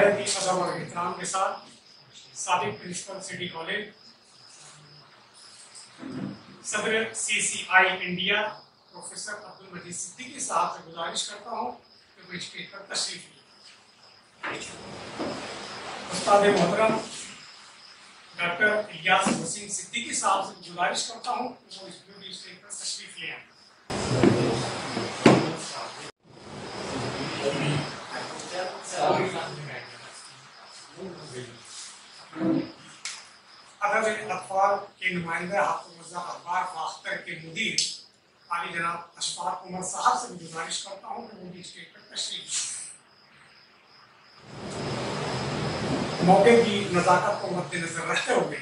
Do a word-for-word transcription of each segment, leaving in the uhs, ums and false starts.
नहायत ही अदब और एहतराम के साथ साबिक प्रिंसिपल सिटी कॉलेज, सदर C C I India professor Abdul Majeed Siddiqui साहब से गुजारिश करता हूँ कि वो स्टेज पर तशरीफ लें। उस्ताद मोहतरम डॉक्टर इलियास वसीम सिद्दीकी साहब से गुजारिश करता हूँ कि वो इस ब्यूटी स्टेज पर तशरीफ ले आए। अदब अतफाल के नुमाइंदा हाफिज़ अखबार फाख्तर के मुदीर आली जनाब अशफाक उमर साहब से गुजारिश करता हूँ कि वो भी स्टेज पर तशरीफ लें। मौके की नज़ाकत को मद्देनजर रखते हुए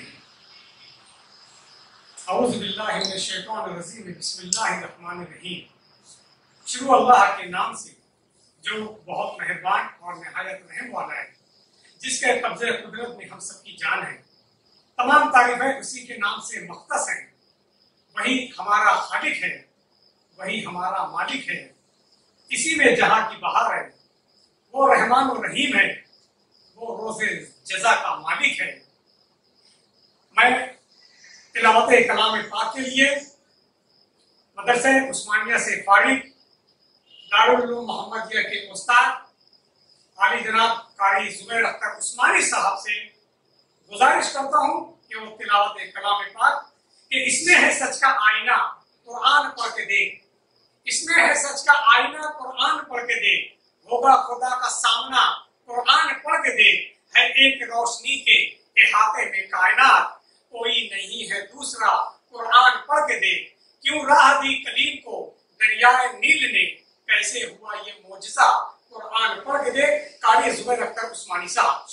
औज़ु बिल्लाहि मिनश शैतानिर रजीम, बिस्मिल्लाहिर रहमानिर रहीम। शुरू अल्लाह के नाम से जो बहुत मेहरबान और नहायत रहम वाला है, जिसके कब्ज़े कुदरत में हम सबकी जान है। तमाम तारीफें उसी के नाम से मख्तस हैं। वही हमारा खालिक है, वही हमारा मालिक है, इसी में जहां की बहार है। वो रहमान और रहीम है, वो रोज़े जज़ा का मालिक है। मैं तिलावत कलाम पाक के लिए मदरसे उस्मानिया से फारिग दारुल उलूम मोहम्मदिया के उस्ताद आली जनाब कारी जुबैर अख्तर उस्मानी साहब से गुजारिश करता हूँ कि वो तिलावत कलाम पाक कि इसमें है सच का आईना, कुरान पढ़ के देख। इसमें है सच का आईना, कुरान पढ़ के देख। होगा खुदा का सामना, कुरान पढ़ के देख। है एक रोशनी के इहाते में कायनात, कोई नहीं है दूसरा, कुरान पढ़ के देख। क्यों राह दी कलीम को दरियाए नील ने, कैसे हुआ ये मोजिज़ा, कुरान पढ़ के देख। कारी जुबैर अख्तर उस्मानी साहब।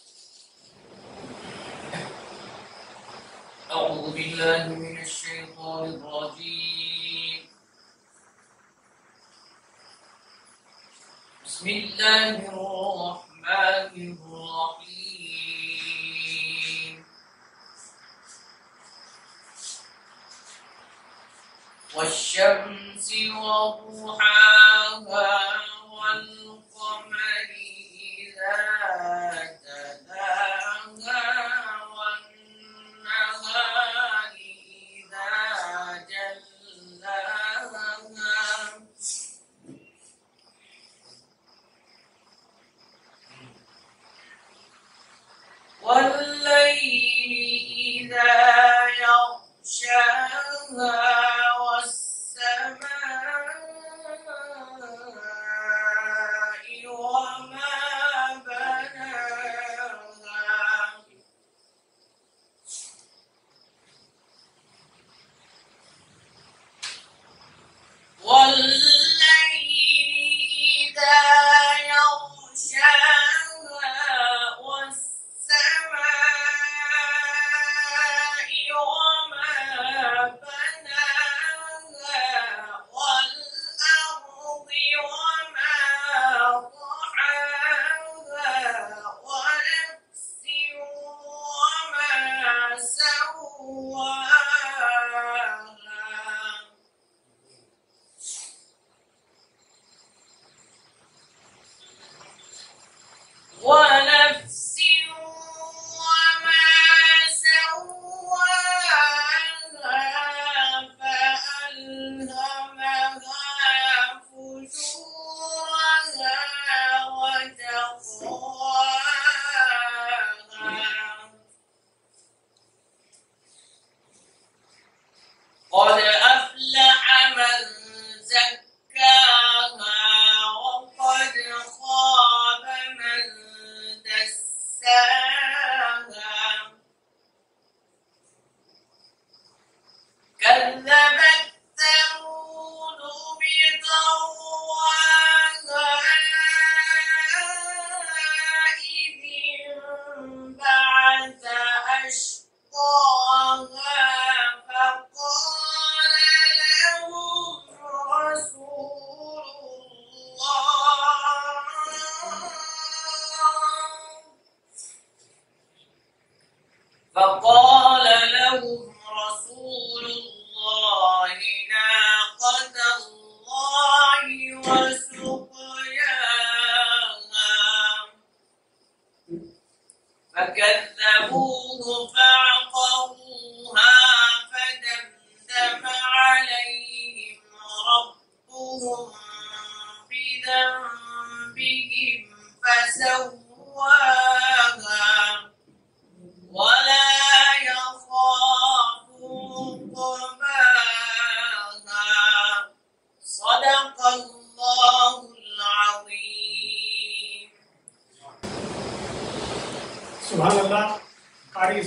أعوذ بالله من الشيطان الرجيم. بسم الله الرحمن الرحيم. والشمس وضحاها والقمر إذا تلاها والنهار إذا جلاها والليل إذا يغشاها والسماء وما بناها والليل إذا يغشاها والسماء وما بناها والأرض وما طحاها ونفس وما سواها ونفس وما سواها فألهمها فجورها وتقواها قد أفلح من زكاها وقد خاب من دساها كذبت ثمود بطغواها إذ انبعث أشقاها فقال لهم رسول الله فقال لهم رسول الله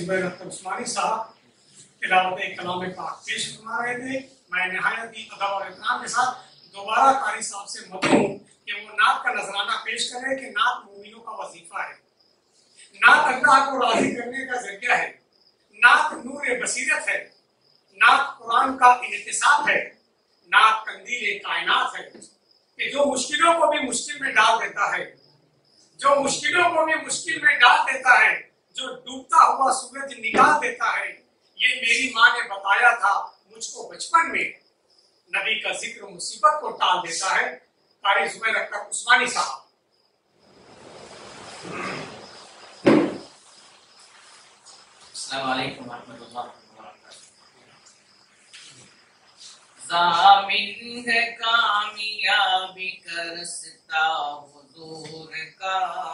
जुबैर अख्तर उस्मानी साहब तिलावत कलाम पाक पेश फरमा रहे थे। मैं नहायत ही अदब और इत्मीनान के साथ दोबारा कारी साहब से मदद हूँ कि वो नात का नजराना पेश करें कि नात मोमिनों का वजीफा है, नात अल्लाह को राजी करने का जरिया है, नात नूर बसीरत है, नात कुरान का इंतिसाब है, नात कंदील कायनात है कि जो मुश्किलों को भी मुश्किल में डाल देता है, जो मुश्किलों को भी मुश्किल में डाल देता है, जो डूबता हुआ सूरज निकाल देता है। ये मेरी माँ ने बताया था मुझको बचपन में, नबी का जिक्र मुसीबत को टाल देता है। कारी जुबैर अख्तर उस्मानी साहब। अस्सलाम वालेकुम रहमतुल्लाहि व बरकातहू। ज़ामिन है कामयाबी का रास्ता हुजूर का,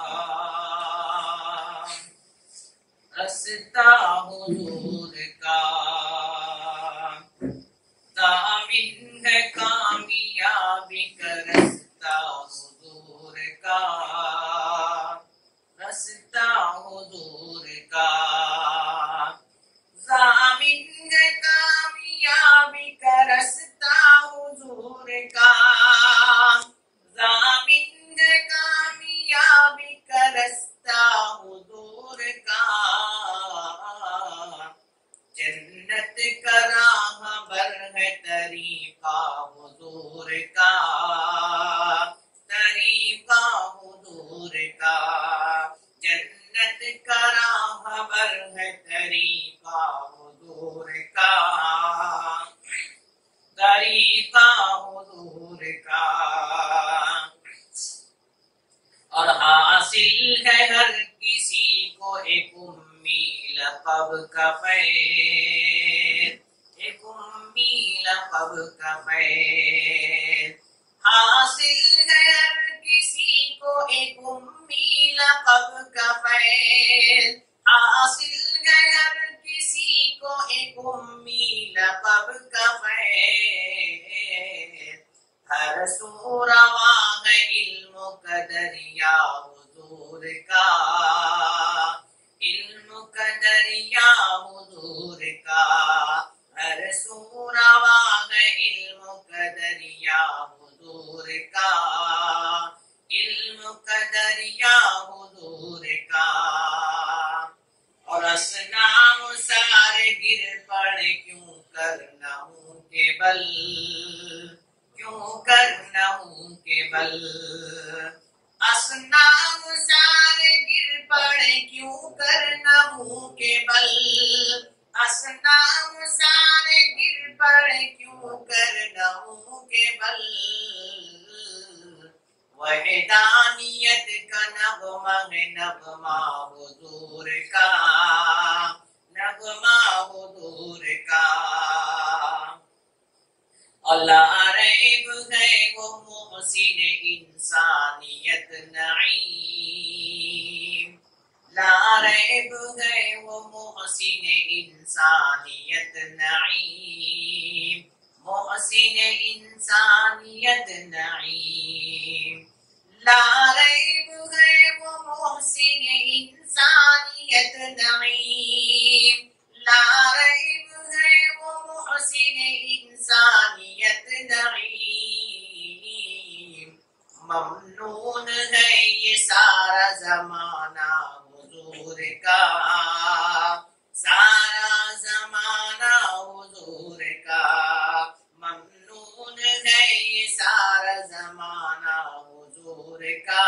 रास्ता हुजूर का। ज़ामिन है कामयाबी का रास्ता हुजूर का, रास्ता हुजूर का। ज़ामिन है कामयाबी का रास्ता हुजूर का, ज़ामिन है कामयाबी का रास्ता हुजूर का। जन्नत का राहबर है तरीका हुजूर का, तरीका हुजूर का। जन्नत का राहबर है तरीका हुजूर का, तरीका हुजूर का। और हासिल है हर किसी को एक उम्मी लक़ब का फैज़, एक उम्मी लक़ब का फैज़। हासिल है हर किसी को एक उम्मी लक़ब का फैज़, हासिल है हर किसी को एक उम्मी लक़ब का फैज़। हर सू रवा है इल्म का दरिया हुजूर का, इल्म का दरिया हुजूर का। हर सू रवा है इल्म का दरिया हुजूर का, इल्म का दरिया हुजूर का। और असनाम सारे गिर पड़े क्यों करना हूँ के बल, क्यों करना हूँ के बल। असनाम सारे गिर पड़े क्यों करना हूँ के बल, असनाम सारे गिर पड़े क्यों करना हूँ के बल। वहदानियत का नगमा है नगमा हुजूर का, नगमा हुजूर का। अल्लाह रैब है वो मोहसिन इंसानियत नईम, ला रैब है वो मोहसिन इंसानियत नईम, मोहसिन इंसानियत नईम। ला रैब है वो मोहसिन इंसानियत नईम, ला रैब है वो मोहसिन इंसानियत नईम। ममनून है ये सारा जमाना हुजूर का, सारा जमाना हुजूर का। ममनून है ये सारा जमाना हुजूर का,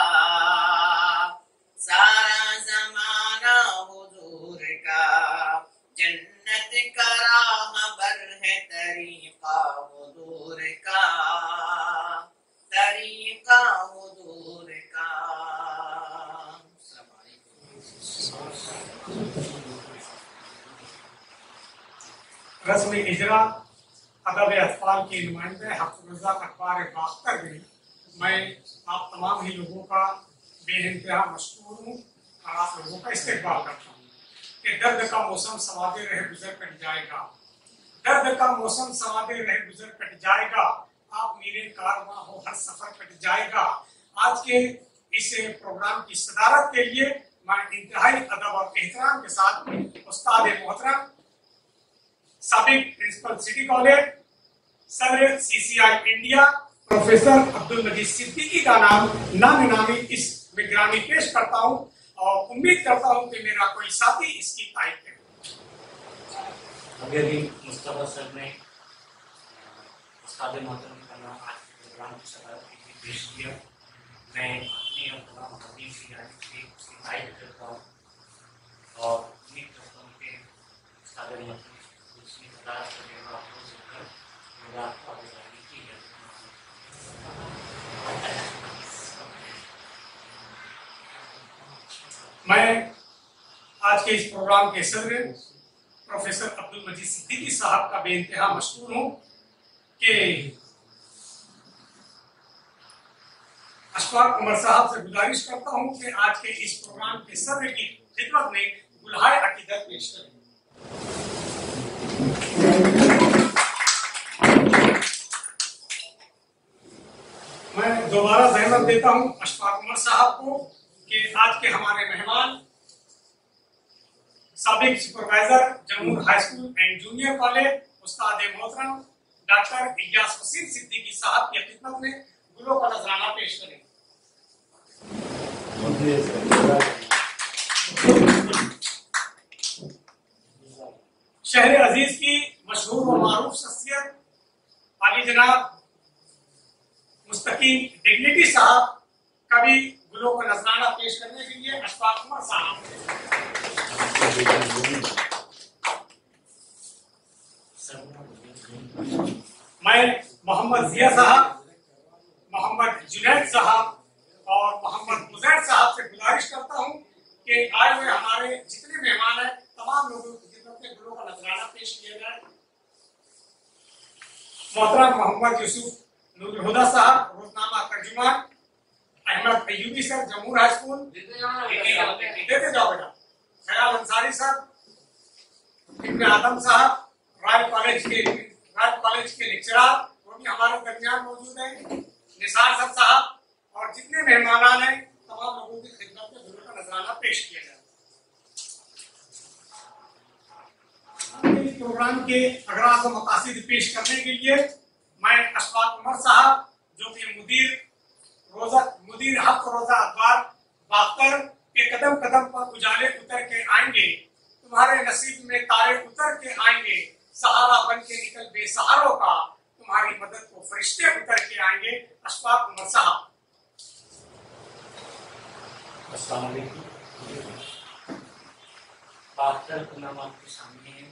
सारा जमाना हुजूर का। जन्नत का राहबर है तरीका हुजूर का, तरीका हुजूर का। रस्म इजरा अदब अतफाल के नुमाइंदे हफ्तुर रज़ाक अखबार बाख्तर में मैं आप तमाम ही लोगों का बेइंतहा मशकूर हूँ और आप लोगों का इस्तेकबाल करता हूँ कि दर्द का मौसम सवादे रहे गुजर कट जाएगा, दर्द का मौसम सवादे रहे गुजर कट जाएगा। आप मेरे कारवां हो हर सफर कट जाएगा। आज के इस प्रोग्राम की सदारत के लिए मैं इंतहाई अदब और एहतराम के साथ उस्ताद मोहतरम साबिक प्रिंसिपल सिटी कॉलेज सदर CCI India professor Abdul Majeed Siddiqui का नाम नामी नामी इस में ग्रामी पेश करता हूँ और उम्मीद करता हूँ कि मेरा कोई साथी इसकी तारीफ करे। अभी अभी मुस्तफा सर ने उस्ताद मोहतरम का नाम आज के प्रोग्राम की सदारत के लिए पेश किया। मैं अपने और तमाम हदीम की जानिब से उसकी तारीफ करता हूँ और उम्मीद करता हूँ कि उस्ताद मोहतरम उसकी सदारत करेगा आपको सुनकर मेरा आपको आगे बढ़ाने की है। मैं आज के इस प्रोग्राम के सदर प्रोफेसर अब्दुल मजीद सिद्दीकी साहब का बेइंतहा मशकूर हूँ कि अशफाक उमर साहब से गुजारिश करता हूँ कि आज के इस प्रोग्राम के सदर की खिदमत में गुलहाए अकीदत पेश करें। मैं दोबारा जहमत देता हूँ अशफाक उमर साहब को कि आज के हमारे मेहमान साबिक supervisor Jamur high school and junior college उस्ताद मोहतरम डॉक्टर इलियास वसीम सिद्दीकी साहब की खिदमत में गुलों का नजराना पेश करें। शहर अजीज की मशहूर और मारूफ शख्सियत आली जनाब मुस्तकीम डिग्निटी साहब का भी गुलों का नजराना पेश करने के लिए अशफाक उमर साहब। मैं मोहम्मद जिया साहब, मोहम्मद जुनैद साहब और मोहम्मद मुजैर साहब से गुजारिश करता हूं कि आए हुए हमारे जितने मेहमान हैं तमाम लोगों की खिदमत में गुलों का नजराना पेश किया जाए। मोहतरम मोहम्मद यूसुफ नूरुल हुदा साहब रोजनामा Tarjuman, Ahmed Ayyubi sir Jamur high school देते जाओ बेटा, खयाल अंसारी साहब, इब्न आदम साहब रॉयल कॉलेज के रॉयल कॉलेज के लेक्चरर वो भी हमारे दरमियान मौजूद हैं, निसार सर साहब और जितने मेहमान हैं तमाम लोगों की खिदमत में गुलों का नजराना पेश किया जाए। इस प्रोग्राम के अगराज और मकासद पेश करने के लिए मैं अशफाक उमर साहब जो कि मुदीर रोजा मुदीर हक रोजा अखबार बाख्तर के कदम कदम पर उजाले उतर के आएंगे, तुम्हारे नसीब में तारे उतर के आएंगे, सहारा बन के निकल बेसहारों का, तुम्हारी मदद को फरिश्ते उतर के आएंगे। अशफाक उमर साहब। अस्सलाम वालेकुम। बाख्तर का नाम आपके सामने है।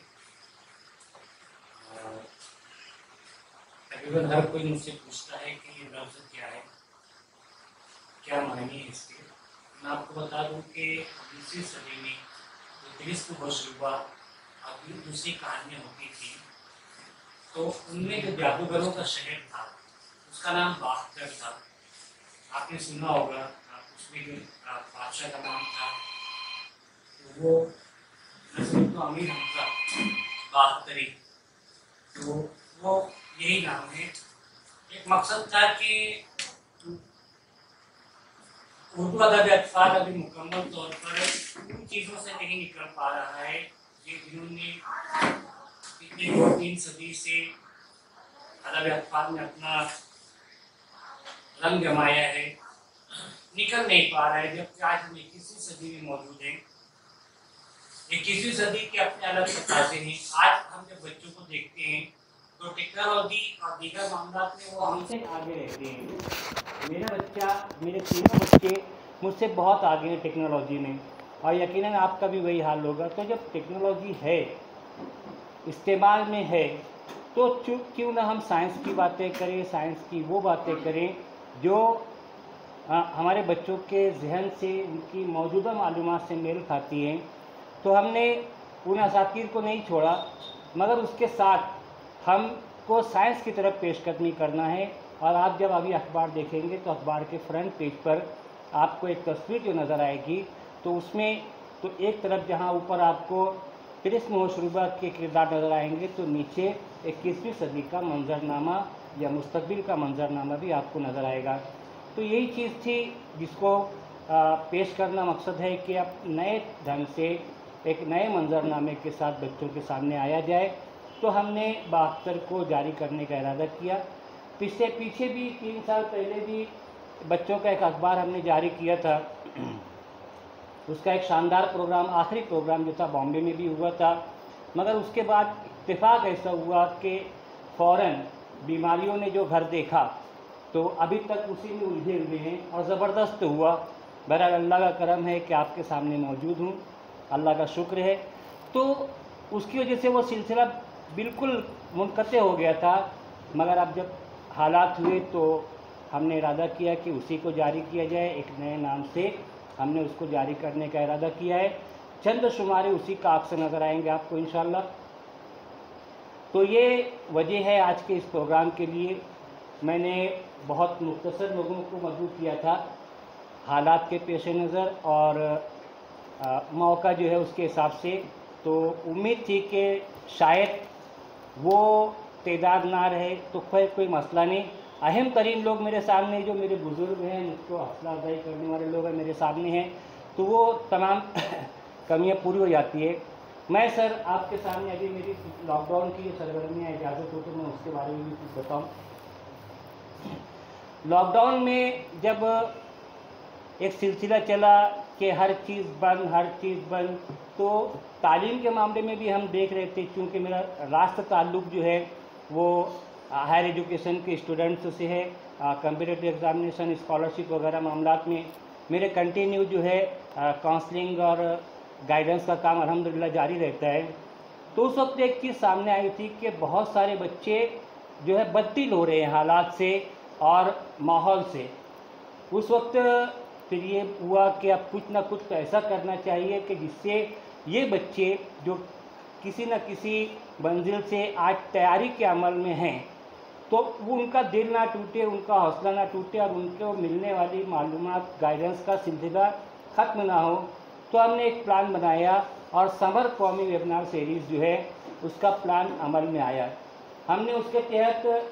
तकरीबन हर कोई मुझसे पूछता है कि ये लफ्ज़ क्या है, क्या मायने है इसके। मैं आपको बता दूं कि दूसरी सदी में दिलचस्प तजुर्बा अभी दूसरी कहानियाँ होती थी, तो उनमें जो जादूगरों का शहर था उसका नाम बाख्तर था। आपने सुना होगा, उसमें जो बादशाह का नाम था तो वो नस्ल तो अमीर हमजा बाख्तरी, तो वो यही नाम है। एक मकसद था कि उर्दू अदब अतफाल अभी मुकम्मल तौर पर उन चीज़ों से नहीं निकल पा रहा है जिन्होंने पिछले दो तीन सदी से अदब अतफाल में अपना रंग जमाया है, निकल नहीं पा रहा है। जबकि आज हम इक्कीसवीं सदी में मौजूद हैं। इक्कीसवीं सदी के अपने अलग तकाज़े हैं। आज हम जब बच्चों को देखते हैं तो टेक्नोलॉजी और दीगर मामला में वो हमसे आगे रहते हैं। मेरा बच्चा, मेरे तीनों बच्चे मुझसे बहुत आगे हैं टेक्नोलॉजी में, और यकीनन आपका भी वही हाल होगा। तो जब टेक्नोलॉजी है, इस्तेमाल में है, तो चुप क्यों ना हम साइंस की बातें करें, साइंस की वो बातें करें जो आ, हमारे बच्चों के जहन से, उनकी मौजूदा मालूमात से मेल खाती हैं। तो हमने उन असातीर को नहीं छोड़ा, मगर उसके साथ हमको साइंस की तरफ पेशकदमी करना है। और आप जब अभी अखबार देखेंगे तो अखबार के फ्रंट पेज पर आपको एक तस्वीर जो नज़र आएगी, तो उसमें तो एक तरफ जहां ऊपर आपको तिलिस्म मशरूबा के किरदार नज़र आएंगे, तो नीचे इक्कीसवीं सदी का मंजरनामा या मुस्तकबिल का मंजरनामा भी आपको नज़र आएगा। तो यही चीज़ थी जिसको पेश करना मकसद है कि अब नए ढंग से एक नए मंजरनामे के साथ बच्चों के सामने आया जाए। तो हमने बहत्तर को जारी करने का इरादा किया। पिछले पीछे भी तीन साल पहले भी बच्चों का एक अखबार हमने जारी किया था। उसका एक शानदार प्रोग्राम, आखिरी प्रोग्राम जो था बॉम्बे में भी हुआ था, मगर उसके बाद इत्तेफाक ऐसा हुआ कि फ़ौरन बीमारियों ने जो घर देखा तो अभी तक उसी में उलझे हुए हैं और ज़बरदस्त हुआ। बहरहाल अल्लाह का करम है कि आपके सामने मौजूद हूँ, अल्लाह का शुक्र है। तो उसकी वजह से वो सिलसिला बिल्कुल मुनक़ते हो गया था, मगर अब जब हालात हुए तो हमने इरादा किया कि उसी को जारी किया जाए। एक नए नाम से हमने उसको जारी करने का इरादा किया है। चंद शुमारे उसी का आपसे नज़र आएंगे आपको इंशाअल्लाह। तो ये वजह है आज के इस प्रोग्राम के लिए। मैंने बहुत मुख्तसर लोगों को मदऊ किया था हालात के पेश नज़र और आ, मौका जो है उसके हिसाब से। तो उम्मीद थी कि शायद वो तादाद ना रहे तो कोई कोई मसला नहीं। अहम तरीन लोग मेरे सामने, जो मेरे बुज़ुर्ग हैं, मुझको हौसला अफजाई करने वाले लोग हैं मेरे सामने हैं, तो वो तमाम कमियां पूरी हो जाती है। मैं सर आपके सामने अभी मेरी लॉकडाउन की सरगर्मियाँ इजाज़त हो तो मैं उसके बारे में भी कुछ बताऊँ। लॉकडाउन में जब एक सिलसिला चला कि हर चीज़ बंद हर चीज़ बंद, तो तालीम के मामले में भी हम देख रहे थे, क्योंकि मेरा रास्त ताल्लुक़ जो है वो हायर एजुकेशन के स्टूडेंट्स से है। कम्पिटिटिव एग्ज़ामिनेशन, स्कॉलरशिप वगैरह मामलात में मेरे कंटिन्यू जो है काउंसलिंग और गाइडेंस का काम अल्हम्दुलिल्लाह जारी रहता है। तो उस वक्त एक चीज़ सामने आई थी कि बहुत सारे बच्चे जो है बददिल हो रहे हैं हालात से और माहौल से। उस वक्त फिर ये हुआ कि अब कुछ ना कुछ तो ऐसा करना चाहिए कि जिससे ये बच्चे जो किसी न किसी मंजिल से आज तैयारी के अमल में हैं, तो वो उनका दिल ना टूटे, उनका हौसला ना टूटे और उनको मिलने वाली मालूमात गाइडेंस का सिलसिला ख़त्म ना हो। तो हमने एक प्लान बनाया और समर कौमी वेबिनार सीरीज़ जो है उसका प्लान अमल में आया। हमने उसके तहत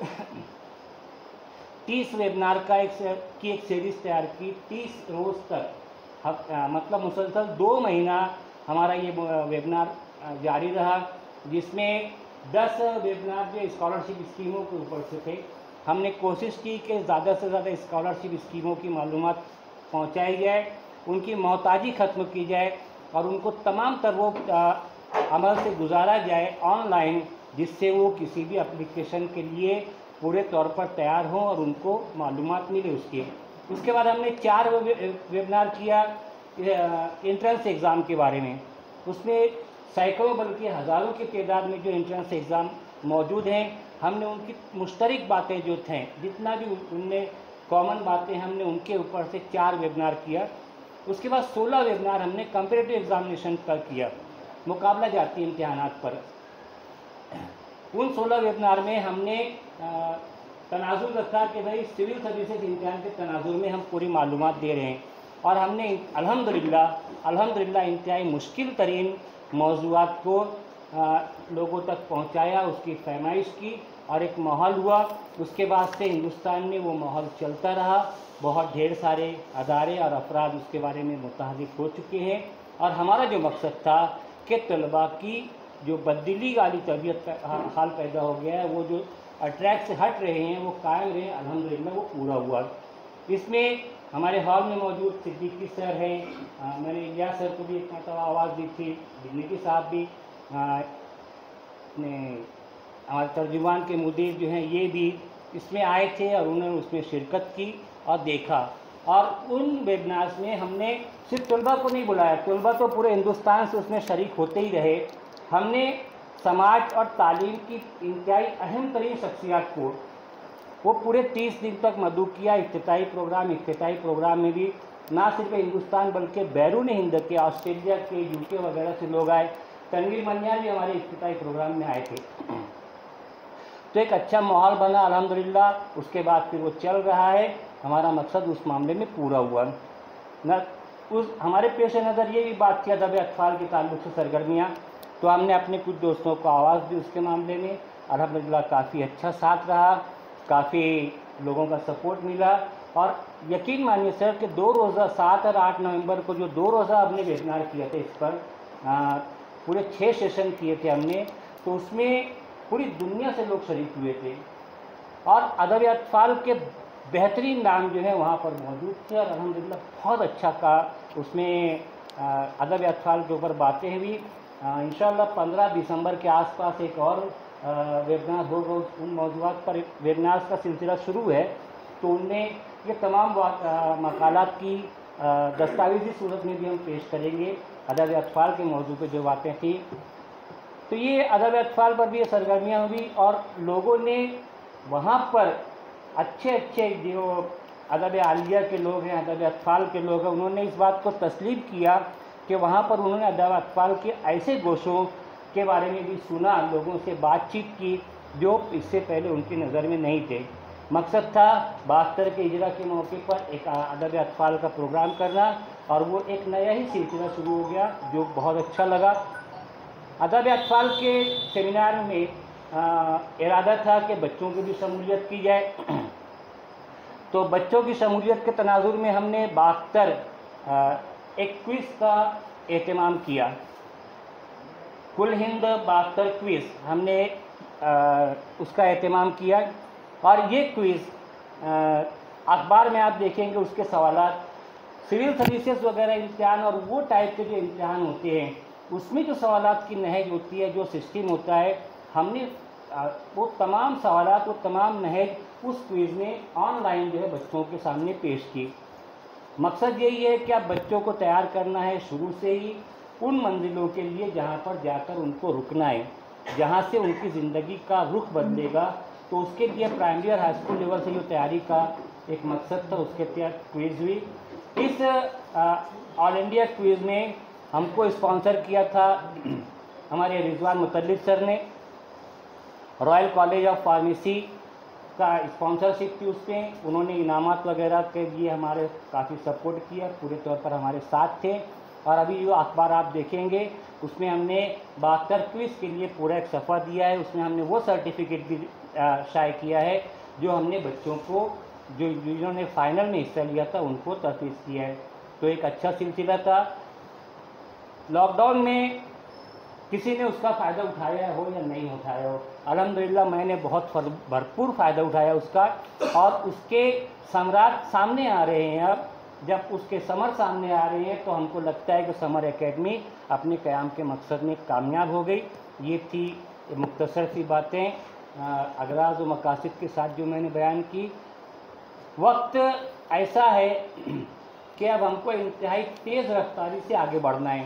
तीस वेबिनार का एक की एक सीरीज़ तैयार की। तीस रोज़ तक हफ, आ, मतलब मुसलसल दो महीना हमारा ये वेबिनार जारी रहा, जिसमें दस वेबिनार जो स्कॉलरशिप स्कीमों के ऊपर से थे। हमने कोशिश की कि ज़्यादा से ज़्यादा स्कॉलरशिप स्कीमों की मालूमात पहुँचाई जाए, उनकी मोहताजी ख़त्म की जाए और उनको तमाम तर वो अमल से गुजारा जाए ऑनलाइन, जिससे वो किसी भी एप्लीकेशन के लिए पूरे तौर पर तैयार हों और उनको मालूमात मिले उसकी। उसके बाद हमने चार वेबिनार किया एंट्रेंस एग्ज़ाम के बारे में। उसमें सैकड़ों बल्कि हज़ारों की तादाद में जो एंट्रेंस एग्ज़ाम मौजूद हैं, हमने उनकी मुश्तरक बातें जो थे, जितना भी उनमें कॉमन बातें, हमने उनके ऊपर से चार वेबिनार किया। उसके बाद सोलह वेबिनार हमने कम्पिटिटिव एग्ज़ामिनेशन पर किया, मुकाबला जाती इम्तहानात पर। उन सोलह वेबिनार में हमने तनाजुर रखा कि भाई सिविल सर्विसेज इम्तहान के तनाजुर में हम पूरी मालूमात दे रहे हैं और हमने अल्हम्दुलिल्लाह अल्हम्दुलिल्लाह इंतहाई मुश्किल तरीन मौज़ूआत को आ, लोगों तक पहुंचाया, उसकी फरमाइश की और एक माहौल हुआ। उसके बाद से हिंदुस्तान में वो माहौल चलता रहा। बहुत ढेर सारे अदारे और अफराद उसके बारे में मुतहर्रिक हो चुके हैं और हमारा जो मकसद था कि तलबा की जो बददिली वाली तबीयत हाल पैदा हो गया है, वो जो अट्रैक्ट से हट रहे हैं वो कायम रहे, अल्हम्दुलिल्लाह वो पूरा हुआ। इसमें हमारे हॉल में मौजूद सिद्दीकी सर हैं, मैंने इलियास सर को भी एक मरतबा आवाज़ दी थी, दिल्ली साहब भी ने हमारे तर्जुमान के मुदीर जो हैं ये भी इसमें आए थे और उन्होंने उसमें शिरकत की और देखा। और उन वेबिनार्स में हमने सिर्फ तलबा को नहीं बुलाया, तलबा तो पूरे हिंदुस्तान से उसमें शरीक होते ही रहे। हमने समाज और तालीम की इंतहाई अहम तरीन शख्सियात को वो पूरे तीस दिन तक मदऊ किया। इफ्तिताई प्रोग्राम इफ्तिताई प्रोग्राम में भी ना सिर्फ हिंदुस्तान बल्कि बैरून हिंद के, ऑस्ट्रेलिया के, यूके वगैरह से लोग आए। तनवीर मनियार भी हमारे इफ्तिताई प्रोग्राम में आए थे। तो एक अच्छा माहौल बना अल्हम्दुलिल्लाह। उसके बाद फिर वो चल रहा है, हमारा मकसद उस मामले में पूरा हुआ न। उस हमारे पेश नज़र ये भी बात किया दबे अतफाल के ताल्लुक़ से सरगर्मियाँ, तो हमने अपने कुछ दोस्तों को आवाज़ दी उसके मामले में। अल्हम्दुलिल्लाह काफ़ी अच्छा साथ रहा, काफ़ी लोगों का सपोर्ट मिला और यकीन मानिए सर कि दो रोज़ा सात और आठ नवंबर को जो दो रोज़ा हमने वेबिनार किया था इस पर आ, पूरे छः सेशन किए थे हमने, तो उसमें पूरी दुनिया से लोग शरीक हुए थे और अदब अतफाल के बेहतरीन नाम जो है वहाँ पर मौजूद थे और अल्हम्दुलिल्लाह बहुत अच्छा का उसमें अदब अतफाल के ऊपर बातें हुई। इंशाअल्लाह पंद्रह दिसंबर के आसपास एक और वेबिनार होगा, उन मौज़ूआत पर वेबिनार्स का सिलसिला शुरू है, तो उनमें ये तमाम मकालात की दस्तावेजी सूरत में भी हम पेश करेंगे अदब अतफाल के मौजू पर जो बातें थी। तो ये अदब अतफाल पर भी ये सरगर्मियाँ हुई और लोगों ने वहाँ पर अच्छे अच्छे जो अदब आलिया के लोग हैं, अदब अतफाल के लोग हैं, उन्होंने इस बात को तस्लीम किया कि वहाँ पर उन्होंने अदब अतफाल के ऐसे गोशों के बारे में भी सुना, लोगों से बातचीत की जो इससे पहले उनकी नज़र में नहीं थे। मकसद था बहत्तर के इजरा के मौके पर एक अदब अतफाल का प्रोग्राम करना और वो एक नया ही सिलसिला शुरू हो गया जो बहुत अच्छा लगा। अदब अतफाल के सेमिनार में आ, इरादा था कि बच्चों की भी शमूलियत की जाए, तो बच्चों की शमूलियत के तनाजुर में हमने बहत्तर एक क्विज़ का एहतमाम किया। कुल हिंद बहत्तर क्विज़ हमने आ, उसका एहतमाम किया और ये क्विज़ अखबार में आप देखेंगे उसके सवालात सिविल सर्विसेज वगैरह इम्तिहान और वो टाइप के जो इम्तिहान होते हैं उसमें जो सवालात की नहज होती है, जो सिस्टम होता है, हमने वो तमाम सवालात वो तमाम नहज उस क्विज़ में ऑनलाइन जो है बच्चों के सामने पेश की। मकसद यही है कि आप बच्चों को तैयार करना है शुरू से ही उन मंजिलों के लिए जहाँ पर जाकर उनको रुकना है, जहाँ से उनकी ज़िंदगी का रुख बदलेगा। तो उसके लिए प्राइमरी और हाई स्कूल लेवल से जो तैयारी का एक मकसद था उसके तहत क्विज़ हुई। इस ऑल इंडिया क्विज़ में हमको स्पॉन्सर किया था हमारे रिजवान मुतल्लिब सर ने, रॉयल कॉलेज ऑफ फार्मेसी का स्पॉन्सरशिप थी उसमें, उन्होंने इनामात वगैरह के लिए हमारे काफ़ी सपोर्ट किया, पूरे तौर पर हमारे साथ थे। और अभी जो अखबार आप देखेंगे उसमें हमने बहत्तर क्विज़ के लिए पूरा एक सफ़ा दिया है, उसमें हमने वो सर्टिफिकेट भी शाये किया है जो हमने बच्चों को जो जिन्होंने फ़ाइनल में हिस्सा लिया था उनको तफवीज़ किया है। तो एक अच्छा सिलसिला था। लॉकडाउन में किसी ने उसका फ़ायदा उठाया हो या नहीं उठाया हो, अल्हम्दुलिल्लाह मैंने बहुत भरपूर फ़ायदा उठाया उसका और उसके समरात सामने आ रहे हैं। अब जब उसके समर सामने आ रहे हैं तो हमको लगता है कि समर एकेडमी अपने क़याम के मकसद में कामयाब हो गई। ये थी मुख्तसर सी बातें अगराज़ व मकासद के साथ जो मैंने बयान की। वक्त ऐसा है कि अब हमको इंतहाई तेज़ रफ्तारी से आगे बढ़ना है।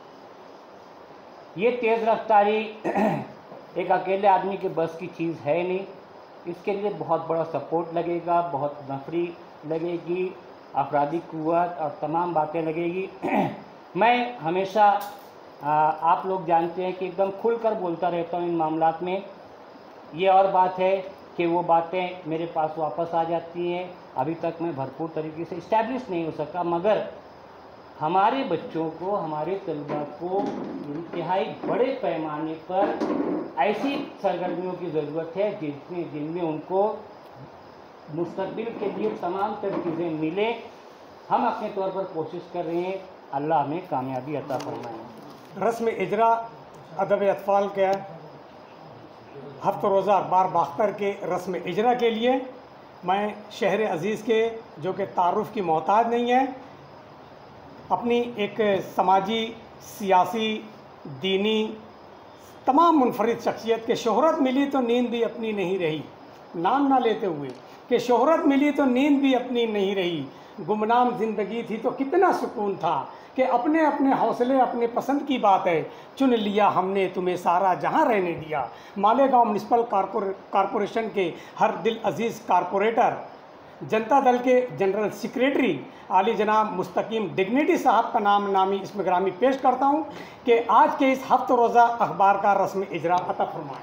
ये तेज़ रफ्तारी एक अकेले आदमी के बस की चीज़ है नहीं, इसके लिए बहुत बड़ा सपोर्ट लगेगा, बहुत नफरी लगेगी, अफरादी कुव्वत और तमाम बातें लगेगी। मैं हमेशा आ, आप लोग जानते हैं कि एकदम खुलकर बोलता रहता हूँ इन मामलात में। ये और बात है कि वो बातें मेरे पास वापस आ जाती हैं। अभी तक मैं भरपूर तरीके से इस्टेब्लिश नहीं हो सका, मगर हमारे बच्चों को, हमारे तलबा को इंतहाई बड़े पैमाने पर ऐसी सरगर्मियों की ज़रूरत है जिसमें जिनमें उनको मुस्तकबिल के लिए तमाम तर चीज़ें मिले। हम अपने तौर पर कोशिश कर रहे हैं, अल्लाह हमें कामयाबी अता फरमाए। रस्म इजरा अदब अतफाल के हफ्त रोज़ा अखबार बहत्तर के रस्म इजरा के लिए मैं शहर अज़ीज़ के जो कि तारुफ़ की मोहताज नहीं है, अपनी एक समाजी, सियासी, दीनी तमाम मुनफरिद शख्सियत के शोहरत मिली तो नींद भी अपनी नहीं रही, नाम ना लेते हुए कि शोहरत मिली तो नींद भी अपनी नहीं रही, गुमनाम ज़िंदगी थी तो कितना सुकून था कि अपने अपने हौसले अपने पसंद की बात है, चुन लिया हमने तुम्हें सारा जहां रहने दिया। मालेगांव म्यूनसिपल कॉरपोरेशन के हर दिल अजीज़ कारपोरेटर, जनता दल के जनरल सेक्रेटरी आली जनाब मुस्तकीम डिग्निटी साहब का नाम नामी इसमें ग्रामी पेश करता हूं कि आज के इस हफ्त रोज़ा अखबार का रस्म इजरा अता फरमाएं।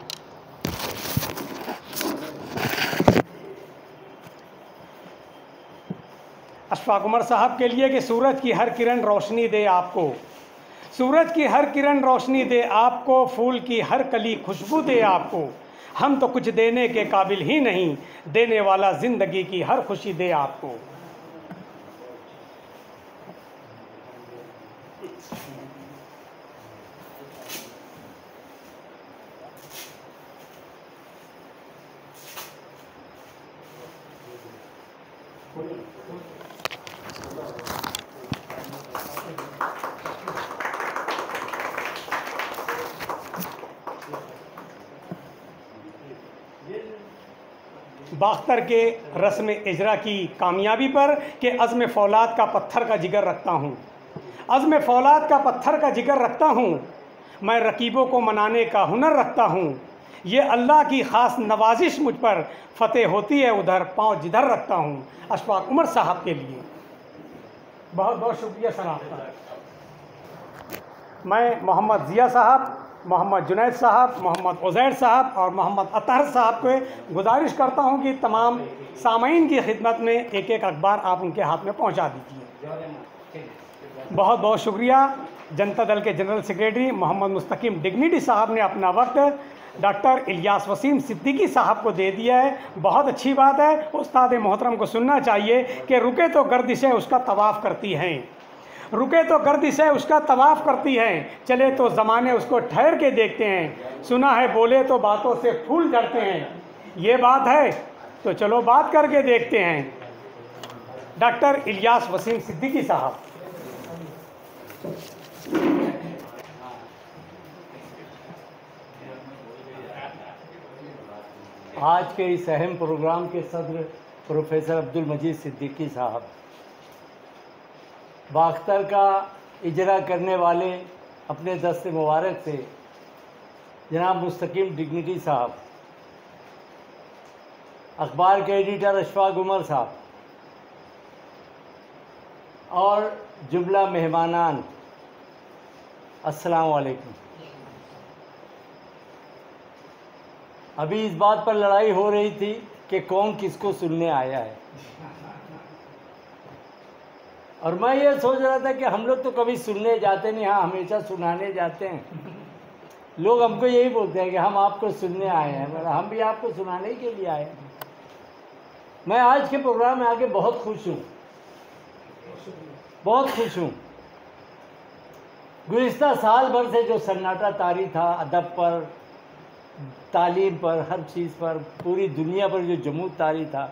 अशफाक उमर साहब के लिए कि सूरज की हर किरण रोशनी दे आपको, सूरज की हर किरण रोशनी दे आपको, फूल की हर कली खुशबू दे आपको, हम तो कुछ देने के काबिल ही नहीं, देने वाला ज़िंदगी की हर खुशी दे आपको। बाख्तर के रस्म इजरा की कामयाबी पर कि अज़्म फौलाद का पत्थर का जिगर रखता हूँ, अज़्म फौलाद का पत्थर का जिगर रखता हूँ, मैं रकीबों को मनाने का हुनर रखता हूँ। ये अल्लाह की ख़ास नवाजिश मुझ पर फ़तेह होती है उधर पाँव जिधर रखता हूँ। अशफाक उमर साहब के लिए बहुत बहुत शुक्रिया सर आपका। मैं मोहम्मद ज़िया साहब, मोहम्मद जुनैद साहब, मोहम्मद उज़ैर साहब और मोहम्मद अतहर साहब को गुजारिश करता हूं कि तमाम सामाईन की खिदमत में एक एक अखबार आप उनके हाथ में पहुंचा दीजिए। बहुत बहुत शुक्रिया। जनता दल के जनरल सेक्रेटरी मोहम्मद मुस्तकीम डिग्निटी साहब ने अपना वक्त डॉक्टर इलियास वसीम सिद्दीकी साहब को दे दिया है। बहुत अच्छी बात है, उस्ताद मोहतरम को सुनना चाहिए कि रुके तो गर्दिशें उसका तवाफ़ करती हैं, रुके तो गर्दिशें उसका तवाफ़ करती हैं, चले तो ज़माने उसको ठहर के देखते हैं, सुना है बोले तो बातों से फूल झड़ते हैं। ये बात है तो चलो बात करके देखते हैं। डॉक्टर इलियास वसीम सिद्दीकी साहब। आज के इस अहम प्रोग्राम के सदर प्रोफेसर अब्दुल मजीद सिद्दीकी साहब, बाख्तर का इजरा करने वाले अपने दस्ते मुबारक से जनाब मुस्तकीम डिग्निटी साहब, अखबार के एडिटर अशफाक उमर साहब और जुमला मेहमानान, अस्सलाम वालेकुम। अभी इस बात पर लड़ाई हो रही थी कि कौन किसको सुनने आया है, और मैं ये सोच रहा था कि हम लोग तो कभी सुनने जाते नहीं, हाँ हमेशा सुनाने जाते हैं। लोग हमको यही बोलते हैं कि हम आपको सुनने आए हैं, मतलब हम भी आपको सुनाने के लिए आए हैं। मैं आज के प्रोग्राम में आके बहुत खुश हूँ, बहुत खुश हूँ। गुज़िश्ता साल भर से जो सन्नाटा तारी था अदब पर, तालीम पर, हर चीज़ पर, पूरी दुनिया पर जो जमूद तारी था,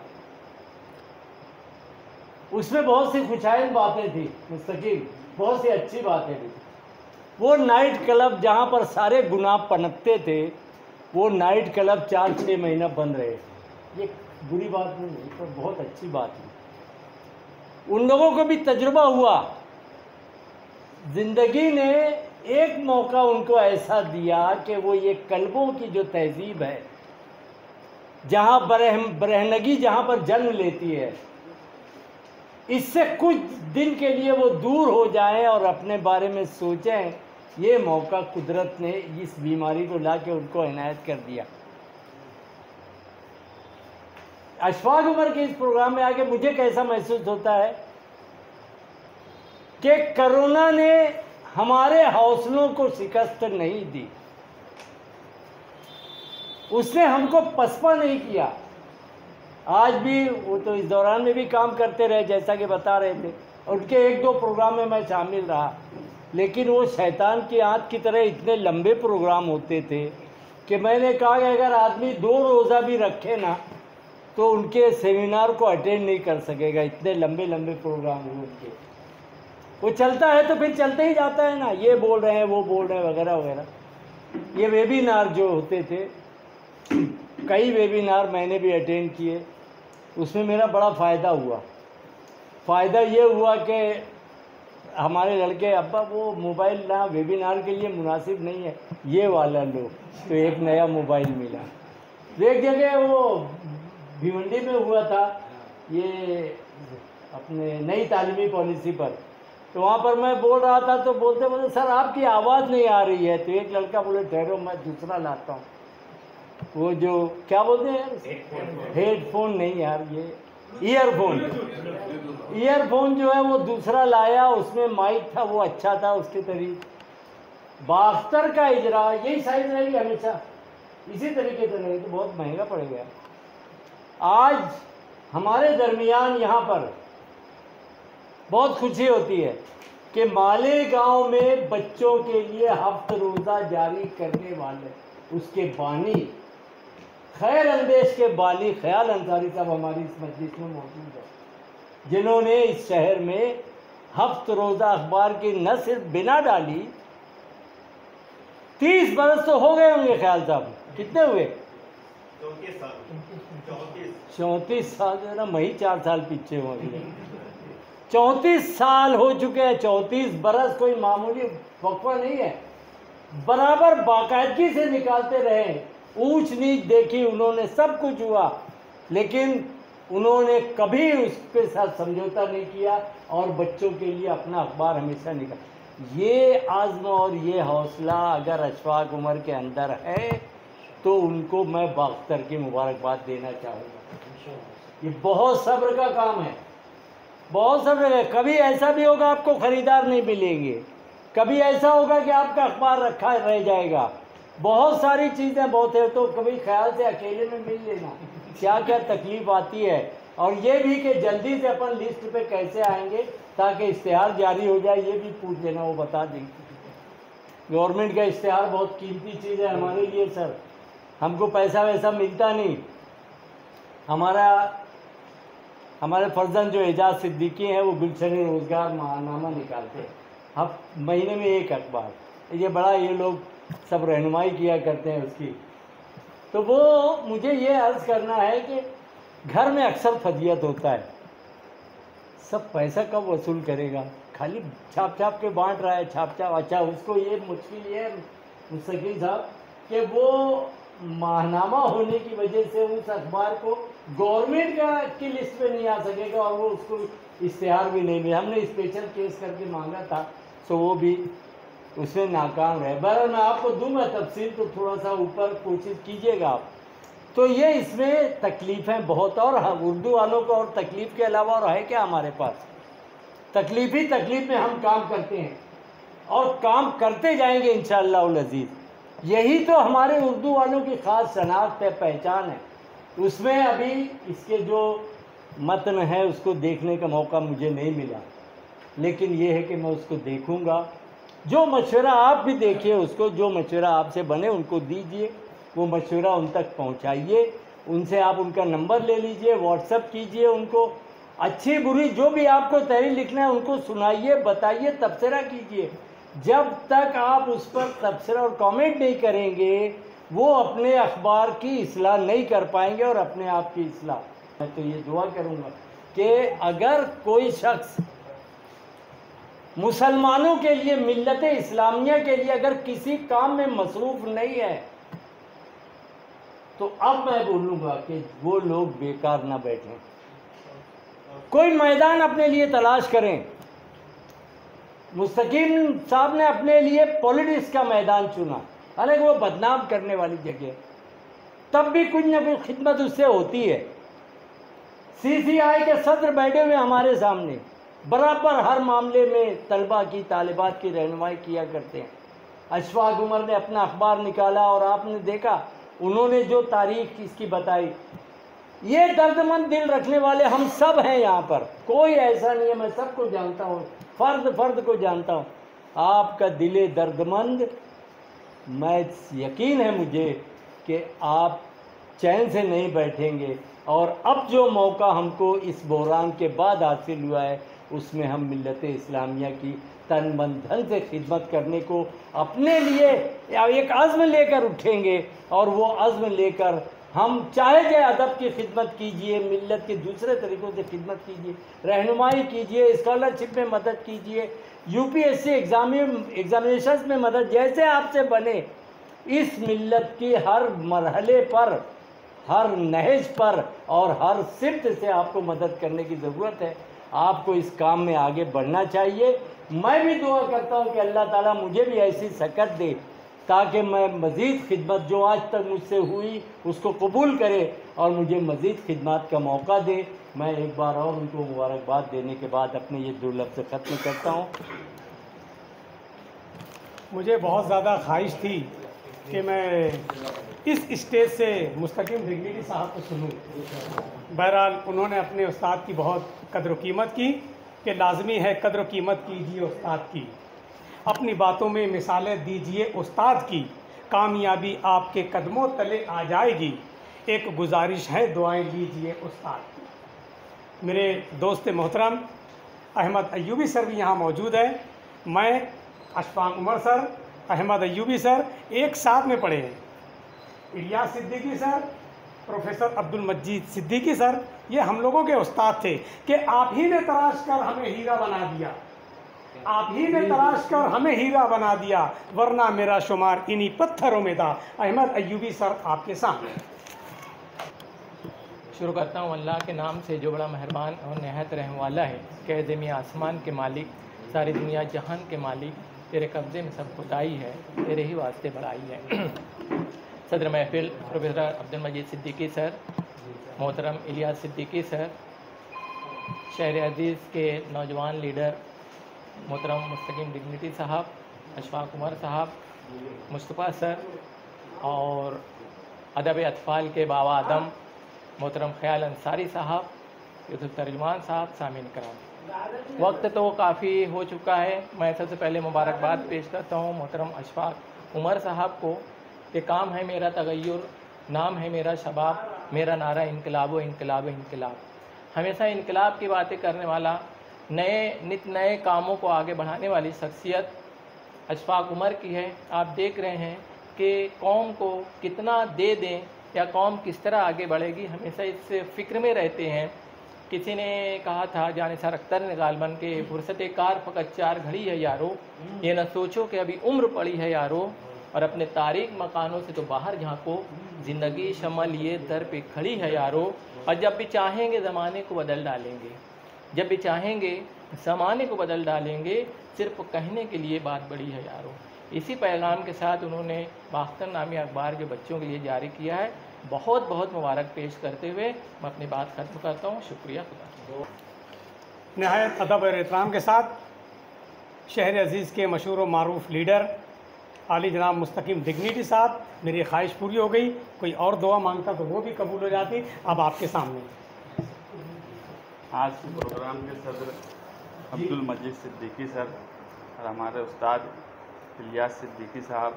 उसमें बहुत सी खुशाइन बातें थी मुस्तकीम, बहुत सी अच्छी बातें थी। वो नाइट क्लब जहाँ पर सारे गुनाह पनपते थे, वो नाइट क्लब चार छः महीना बंद रहे। ये बुरी बात नहीं है, तो बहुत अच्छी बात है। उन लोगों को भी तजुर्बा हुआ, ज़िंदगी ने एक मौका उनको ऐसा दिया कि वो ये कल्बों की जो तहजीब है, जहाँ बरह बरहनगी जहाँ पर जन्म लेती है, इससे कुछ दिन के लिए वो दूर हो जाएं और अपने बारे में सोचें। ये मौका कुदरत ने इस बीमारी को ला के उनको इनायत कर दिया। अशफाक उमर के इस प्रोग्राम में आके मुझे कैसा महसूस होता है कि कोरोना ने हमारे हौसलों को शिकस्त नहीं दी, उसने हमको पसपा नहीं किया। आज भी वो तो इस दौरान में भी काम करते रहे, जैसा कि बता रहे थे, और उनके एक दो प्रोग्राम में मैं शामिल रहा, लेकिन वो शैतान की आंत की तरह इतने लंबे प्रोग्राम होते थे कि मैंने कहा कि अगर आदमी दो रोज़ा भी रखे ना तो उनके सेमिनार को अटेंड नहीं कर सकेगा, इतने लंबे लंबे प्रोग्राम हुए उनके। वो चलता है तो फिर चलते ही जाता है ना, ये बोल रहे हैं, वो बोल रहे हैं, वगैरह वगैरह। ये वेबिनार जो होते थे, कई वेबिनार मैंने भी अटेंड किए, उसमें मेरा बड़ा फ़ायदा हुआ। फ़ायदा ये हुआ कि हमारे लड़के, अब्बा वो मोबाइल ना वेबिनार के लिए मुनासिब नहीं है, ये वाला लो, तो एक नया मोबाइल मिला। एक जगह वो भिवंडी में हुआ था, ये अपने नई तालीमी पॉलिसी पर, तो वहाँ पर मैं बोल रहा था तो बोलते बोलते सर आपकी आवाज़ नहीं आ रही है। तो एक लड़का बोले ठहरो मैं दूसरा लाता हूँ, वो जो क्या बोलते हैं, हेडफोन नहीं यार, ये ईयरफोन, ईयरफोन जो है वो दूसरा लाया, उसमें माइक था, वो अच्छा था उसके तरीके। बाख्तर का इजरा यही साइज रहेगी हमेशा, इसी तरीके से रहे तो बहुत महंगा पड़ेगा। आज हमारे दरमियान यहाँ पर बहुत खुशी होती है कि मालेगांव में बच्चों के लिए हफ्त रोज़ा जारी करने वाले उसके बानी खैर अंदेश के बानी ख्याल अंसारी साहब हमारी इस मजलिस में मौजूद है, जिन्होंने इस शहर में हफ्त रोज़ा अखबार की न सिर्फ बिना डाली, तीस बरस तो हो गए होंगे ख्याल साहब, कितने हुए? चौंतीस साल चौंतीस साल जो है ना, मही चार साल पीछे हो गए। चौंतीस साल हो चुके हैं। चौंतीस बरस कोई मामूली वक्फा नहीं है। बराबर बाकायदगी से निकालते रहे, ऊंच नीच देखी उन्होंने, सब कुछ हुआ, लेकिन उन्होंने कभी उसके साथ समझौता नहीं किया और बच्चों के लिए अपना अखबार हमेशा निकाल। ये आज़्म और ये हौसला अगर अशफाक उमर के अंदर है तो उनको मैं बाख्तर की मुबारकबाद देना चाहूँगा। ये बहुत सब्र का काम है, बहुत सब्र है। कभी ऐसा भी होगा आपको ख़रीदार नहीं मिलेंगे, कभी ऐसा होगा कि आपका अखबार रखा रह जाएगा, बहुत सारी चीज़ें बहुत है। तो कभी ख्याल से अकेले में मिल लेना, क्या क्या तकलीफ़ आती है। और ये भी कि जल्दी से अपन लिस्ट पे कैसे आएंगे ताकि इश्तिहार जारी हो जाए, ये भी पूछ लेना, वो बता देंगे। गवर्नमेंट का इश्तिहार बहुत कीमती चीज़ है हमारे लिए सर, हमको पैसा वैसा मिलता नहीं। हमारा हमारे फर्जंद जो एजाज सिद्दीकी हैं वो गुलशन रोज़गार महानामा निकालते हैं, हम महीने में एक अखबार, ये बड़ा ये लोग सब रहनुमाई किया करते हैं उसकी। तो वो मुझे ये अर्ज़ करना है कि घर में अक्सर फजीयत होता है, सब पैसा कब वसूल करेगा, खाली छाप छाप के बांट रहा है, छाप छाप। अच्छा, उसको ये मुश्किल ये है मुस्तकील साहब कि वो माहनामा होने की वजह से उस अखबार को गवर्नमेंट का की लिस्ट पे नहीं आ सकेगा और वो उसको इश्तिहार भी नहीं मिला। हमने स्पेशल केस करके मांगा था, सो वो भी उसमें नाकाम रहे। बहरहाल मैं आपको दूंगा तफसील, तो थोड़ा सा ऊपर कोशिश कीजिएगा आप। तो ये इसमें तकलीफ़ें बहुत, और उर्दू वालों को और तकलीफ़ के अलावा और है क्या हमारे पास? तकलीफ़ ही तकलीफ़ में हम काम करते हैं और काम करते जाएंगे इंशाअल्लाह उल अज़ीज़। यही तो हमारे उर्दू वालों की ख़ास शनाख्त है, पहचान है। उसमें अभी इसके जो मतन है उसको देखने का मौका मुझे नहीं मिला, लेकिन ये है कि मैं उसको देखूंगा। जो मशवरा आप भी देखिए उसको, जो मशवरा आपसे बने उनको दीजिए, वो मशवरा उन तक पहुंचाइए, उनसे आप उनका नंबर ले लीजिए, व्हाट्सएप कीजिए उनको, अच्छी बुरी जो भी आपको तहरीर लिखना है उनको सुनाइए, बताइए, तबसरा कीजिए। जब तक आप उस पर तबसरा और कमेंट नहीं करेंगे वो अपने अखबार की इस्लाह नहीं कर पाएंगे और अपने आप की इस्लाह। मैं तो ये दुआ करूँगा कि अगर कोई शख्स मुसलमानों के लिए, मिल्लत इस्लामिया के लिए अगर किसी काम में मसरूफ़ नहीं है तो अब मैं बोलूँगा कि वो लोग बेकार ना बैठें, कोई मैदान अपने लिए तलाश करें। मुस्तकीम साहब ने अपने लिए पॉलिटिक्स का मैदान चुना, हालांकि वो बदनाम करने वाली जगह, तब भी कुछ न कुछ खिदमत उससे होती है। सी सी आई के सदर बैठे हुए हमारे सामने, बराबर हर मामले में तलबा की, तालिबात की रहनुमाई किया करते हैं। अशफाक उमर ने अपना अखबार निकाला और आपने देखा उन्होंने जो तारीख इसकी बताई। ये दर्दमंद दिल रखने वाले हम सब हैं यहाँ पर, कोई ऐसा नहीं है, मैं सबको जानता हूँ, फ़र्द फ़र्द को जानता हूँ। आपका दिल दर्दमंद, मैं यकीन है मुझे कि आप चैन से नहीं बैठेंगे। और अब जो मौका हमको इस बहरान के बाद हासिल हुआ है उसमें हम मिल्लत इस्लामिया की तन मन धन से खिदमत करने को अपने लिए एक अज़्म लेकर उठेंगे। और वो अज़्म लेकर हम चाहे चाहे अदब की खिदमत कीजिए, मिल्लत के दूसरे तरीक़ों से खिदमत कीजिए, रहनुमाई कीजिए, स्कॉलरशिप में मदद कीजिए, U P S C exam examination में मदद, जैसे आपसे बने इस मिल्लत की हर मरहले पर, हर नहज पर और हर सिमत से आपको मदद करने की ज़रूरत है। आपको इस काम में आगे बढ़ना चाहिए। मैं भी दुआ करता हूँ कि अल्लाह ताला मुझे भी ऐसी सकत दे ताकि मैं मज़ीद खिदमत जो आज तक मुझसे हुई उसको कबूल करे और मुझे मज़ीद खिदमत का मौका दे। मैं एक बार और उनको मुबारकबाद देने के बाद अपने ये दो लफ्ज़ से ख़त्म करता हूँ। मुझे बहुत ज़्यादा ख्वाहिश थी कि मैं इस स्टेज से मुस्तकीम डिग्निटी साहब को सुनूं। बहरहाल उन्होंने अपने उस्ताद की बहुत कद्र कीमत की कि लाजमी है कद्र कीमत कीजिए उस्ताद की, अपनी बातों में मिसालें दीजिए उस्ताद की, कामयाबी आपके कदमों तले आ जाएगी, एक गुजारिश है दुआएं लीजिए उस्ताद की। मेरे दोस्त मोहतरम अहमद अय्यूबी सर भी यहाँ मौजूद है। मैं अशफाक उमर सर, अहमद अय्यूबी सर एक साथ में पढ़े हैं। Ilyas Siddiqui sir, professor Abdul Majeed Siddiqui sir, ये हम लोगों के उस्ताद थे कि आप ही ने तराश कर हमें हीरा बना दिया, आप ही ने तराश कर हमें हीरा बना दिया, वरना मेरा शुमार इन्हीं पत्थरों में था। अहमद अय्यूबी सर आपके सामने। शुरू करता हूँ अल्लाह के नाम से जो बड़ा मेहरबान और नहायत रहने वाला है। कह ज़मीं आसमान के मालिक, सारी दुनिया जहान के मालिक, तेरे कब्ज़े में सब खुदाई है, तेरे ही वास्ते बड़ाई है। सदर महफिल प्रोफेसर अब्दुल मजीद सिद्दीकी सर, मोहतरम इलियास सिद्दीकी सर, शहर अजीज़ के नौजवान लीडर मोहतरम मुस्तकीम डिग्निटी साहब, अशफाक उमर साहब, मुस्तफ़ा सर और अदब अतफ़ाल के बाबा आदम मोहतरम ख़याल अंसारी साहब, यूसुफ तर्जुमान साहब, सामीन कराम। वक्त तो काफ़ी हो चुका है। मैं सबसे पहले मुबारकबाद पेश करता हूँ मोहतरम अशफाक उमर साहब को कि काम है मेरा तगय्युर, नाम है मेरा शबाब, मेरा नारा इनकलाब व इनकलाब इनकलाब। हमेशा इनकलाब की बातें करने वाला, नए नित नए कामों को आगे बढ़ाने वाली शख्सियत अशफाक उमर की है। आप देख रहे हैं कि कौम को कितना दे दें या कौम किस तरह आगे बढ़ेगी, हमेशा इस फ़िक्र में रहते हैं। किसी ने कहा था, जानिसार अख्तर ने गालबन के, फुर्सत कार फ़कत चार घड़ी है यारो, ये न सोचो कि अभी उम्र पड़ी है यारो, और अपने तारीक मकानों से तो बाहर झांको, ज़िंदगी शम्मा लिए दर पे खड़ी है यारो, और जब भी चाहेंगे ज़माने को बदल डालेंगे, जब भी चाहेंगे ज़माने को बदल डालेंगे, सिर्फ कहने के लिए बात बड़ी है यारो। इसी पैगाम के साथ उन्होंने बाख्तर नामी अखबार जो बच्चों के लिए जारी किया है, बहुत बहुत मुबारक पेश करते हुए मैं अपनी बात ख़त्म करता हूँ। शुक्रिया खुदा। नहायत अदब और एहतराम के साथ शहर अजीज़ के मशहूर व मारूफ लीडर आली जनाब मुस्तकीम डिग्निटी साहब, मेरी ख्वाहिश पूरी हो गई। कोई और दुआ मांगता तो वो भी कबूल हो जाती। अब आपके सामने आज के प्रोग्राम के सदर अब्दुल मजीद सिद्दीकी सर और हमारे उस्ताद इलियास सिद्दीकी साहब,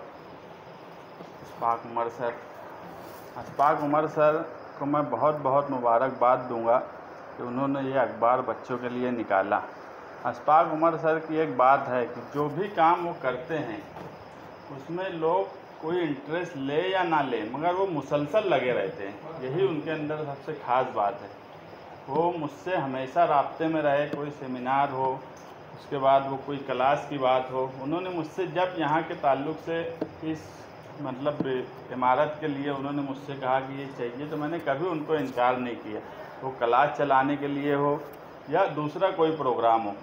अशफाक उमर सर, अशफाक उमर सर को मैं बहुत बहुत मुबारकबाद दूंगा कि उन्होंने ये अखबार बच्चों के लिए निकाला। अशफाक उमर सर की एक बात है कि जो भी काम वो करते हैं उसमें लोग कोई इंटरेस्ट ले या ना ले, मगर वो मुसलसल लगे रहते हैं। यही उनके अंदर सबसे ख़ास बात है। वो मुझसे हमेशा राब्ते में रहे, कोई सेमिनार हो, उसके बाद वो कोई क्लास की बात हो, उन्होंने मुझसे जब यहाँ के ताल्लुक़ से इस मतलब इमारत के लिए उन्होंने मुझसे कहा कि ये चाहिए, तो मैंने कभी उनको इनकार नहीं किया। वो क्लास चलाने के लिए हो या दूसरा कोई प्रोग्राम हो।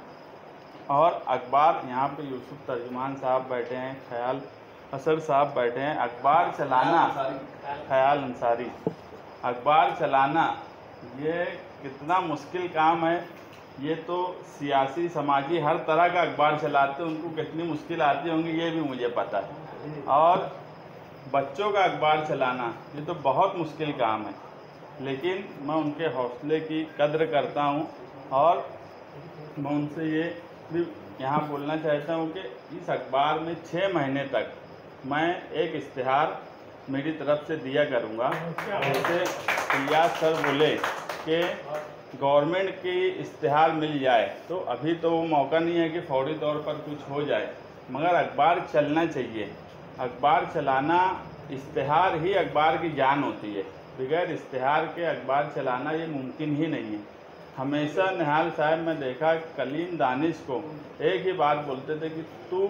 और अखबार, यहाँ पे यूसुफ तर्जुमान साहब बैठे हैं, ख़याल असर साहब बैठे हैं। अखबार चलाना, ख़याल अंसारी, अखबार चलाना ये कितना मुश्किल काम है। ये तो सियासी समाजी हर तरह का अखबार चलाते हैं, उनको कितनी मुश्किल आती होंगी ये भी मुझे पता है। और बच्चों का अखबार चलाना ये तो बहुत मुश्किल काम है, लेकिन मैं उनके हौसले की कद्र करता हूँ। और मैं उनसे ये भी यहाँ बोलना चाहता हूँ कि इस अखबार में छः महीने तक मैं एक इश्तिहार मेरी तरफ से दिया करूँगा। जैसे इलियास सर बोले कि गवर्नमेंट की इश्तिहार मिल जाए, तो अभी तो वो मौका नहीं है कि फौरी तौर पर कुछ हो जाए, मगर अखबार चलना चाहिए। अखबार चलाना, इश्तिहार ही अखबार की जान होती है। बगैर इश्तिहार के अखबार चलाना ये मुमकिन ही नहीं है। हमेशा निहाल साहब में देखा, कलीम दानिश को एक ही बात बोलते थे कि तू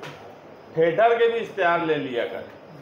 थिएटर के भी इश्तिहार ले लिया कर,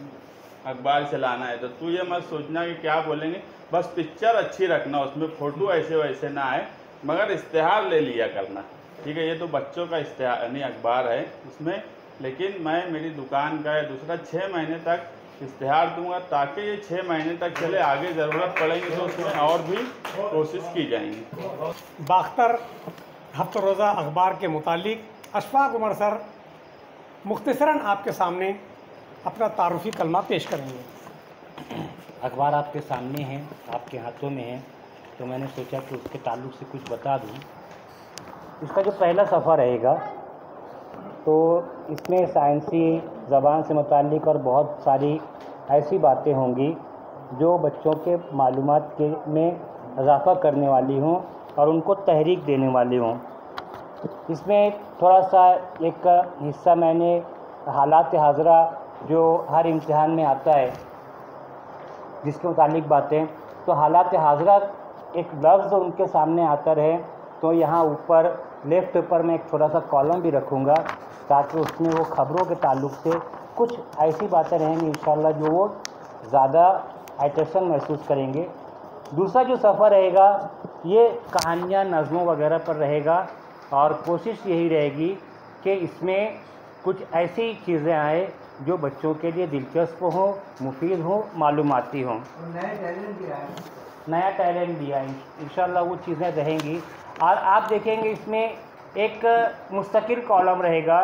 अखबार चलाना है तो तू ये मत सोचना कि क्या बोलेंगे, बस पिक्चर अच्छी रखना, उसमें फ़ोटो ऐसे वैसे ना आए, मगर इश्तिहार ले लिया करना। ठीक है, ये तो बच्चों का इश्तिहार यानी अखबार है इसमें, लेकिन मैं मेरी दुकान का है दूसरा छः महीने तक इश्तिहार दूंगा, ताकि ये छः महीने तक चले। आगे ज़रूरत पड़ेगी तो उसमें और भी कोशिश की जाएंगी। बाख्तर हफ्ता रोज़ा अखबार के मुतालिक अशफाक उमर सर मुख्तसरन आपके सामने अपना तारुफी कलमा पेश करेंगे। अखबार आपके सामने है, आपके हाथों में है, तो मैंने सोचा कि उसके ताल्लुक़ से कुछ बता दूँ। इसका जो पहला सफ़ा रहेगा तो इसमें साइंसी ज़बान से मुताल्लिक़ और बहुत सारी ऐसी बातें होंगी जो बच्चों के मालूमात के में इजाफ़ा करने वाली हों और उनको तहरीक देने वाली हों। इसमें थोड़ा सा एक हिस्सा मैंने हालात हाज़रा जो हर इम्तिहान में आता है जिसके मुतालिक बातें, तो हालात हाज़रा एक लफ्ज़ उनके सामने आता रहे, तो यहाँ ऊपर लेफ़्ट ऊपर मैं एक छोटा सा कॉलम भी रखूँगा ताकि उसमें वो ख़बरों के ताल्लुक़ से कुछ ऐसी बातें रहेंगी इंशाअल्लाह जो वो ज़्यादा अट्रैक्शन महसूस करेंगे। दूसरा जो सफ़र रहेगा ये कहानियाँ, नज़मों वगैरह पर रहेगा और कोशिश यही रहेगी कि इसमें कुछ ऐसी चीज़ें आए जो बच्चों के लिए दिलचस्प हो, मुफीद हो, मालूमाती हों। नया टैलेंट भी आए नया टैलेंट भी आए इंशाअल्लाह वो चीज़ें रहेंगी। और आप देखेंगे इसमें एक मुस्तकिल कॉलम रहेगा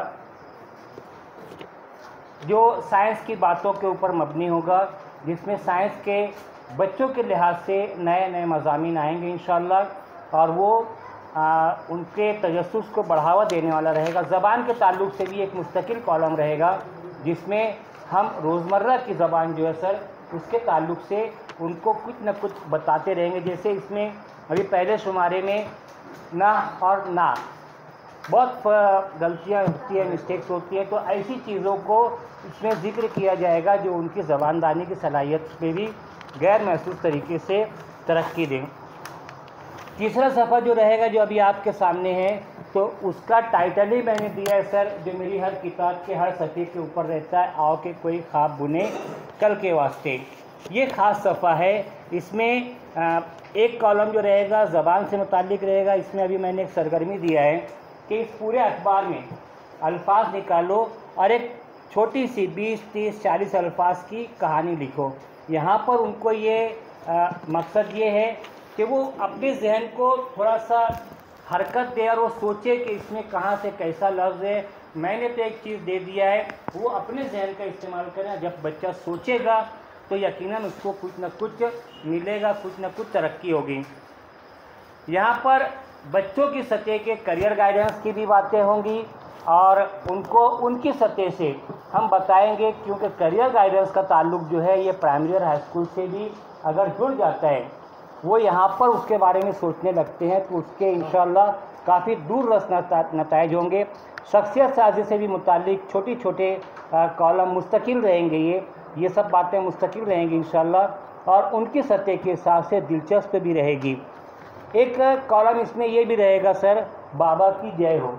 जो साइंस की बातों के ऊपर मबनी होगा, जिसमें साइंस के बच्चों के लिहाज से नए नए मज़ामीन आएंगे इंशाअल्लाह और वो आ, उनके तजस्सुस को बढ़ावा देने वाला रहेगा। ज़बान के ताल्लुक़ से भी एक मुस्तकिल कॉलम रहेगा जिसमें हम रोज़मर्रा की ज़बान जो है सर उसके ताल्लुक़ से उनको कुछ न कुछ बताते रहेंगे। जैसे इसमें अभी पहले शुमारे में ना और ना बहुत गलतियाँ होती हैं, मिस्टेक्स होती हैं, तो ऐसी चीज़ों को इसमें ज़िक्र किया जाएगा जो उनकी ज़बानदानी की सलाहियत पे भी गैर महसूस तरीके से तरक्की दें। तीसरा सफ़ा जो रहेगा जो अभी आपके सामने है तो उसका टाइटल ही मैंने दिया है सर, जो मेरी हर किताब के हर सफ़े के ऊपर रहता है, आओ के कोई ख्वाब बुने कल के वास्ते। ये ख़ास सफ़ा है। इसमें एक कॉलम जो रहेगा ज़बान से मुताल्लिक़ रहेगा। इसमें अभी मैंने एक सरगर्मी दिया है कि इस पूरे अखबार में अल्फाज निकालो और एक छोटी सी बीस तीस चालीस अल्फाज की कहानी लिखो। यहाँ पर उनको ये आ, मकसद ये है कि वो अपने जहन को थोड़ा सा हरकत दे और वो सोचे कि इसमें कहाँ से कैसा लफ्ज़ है। मैंने तो एक चीज़ दे दिया है, वो अपने जहन का इस्तेमाल करें। जब बच्चा सोचेगा तो यकीनन उसको कुछ न कुछ मिलेगा, कुछ न कुछ तरक्की होगी। यहाँ पर बच्चों की सतह के करियर गाइडेंस की भी बातें होंगी और उनको उनकी सतह से हम बताएंगे, क्योंकि करियर गाइडेंस का ताल्लुक जो है ये प्राइमरी और हाई स्कूल से भी अगर जुड़ जाता है, वो यहाँ पर उसके बारे में सोचने लगते हैं तो उसके इंशाअल्लाह काफ़ी दूररस नताइज होंगे। शख्सियत साजी से भी मुतालिक छोटी छोटे कॉलम मुस्तकिल रहेंगे, ये ये सब बातें मुस्तकिल रहेंगी इंशाअल्लाह और उनकी सतह के हिसाब से दिलचस्प भी रहेगी। एक कॉलम इसमें ये भी रहेगा सर, बाबा की जय हो।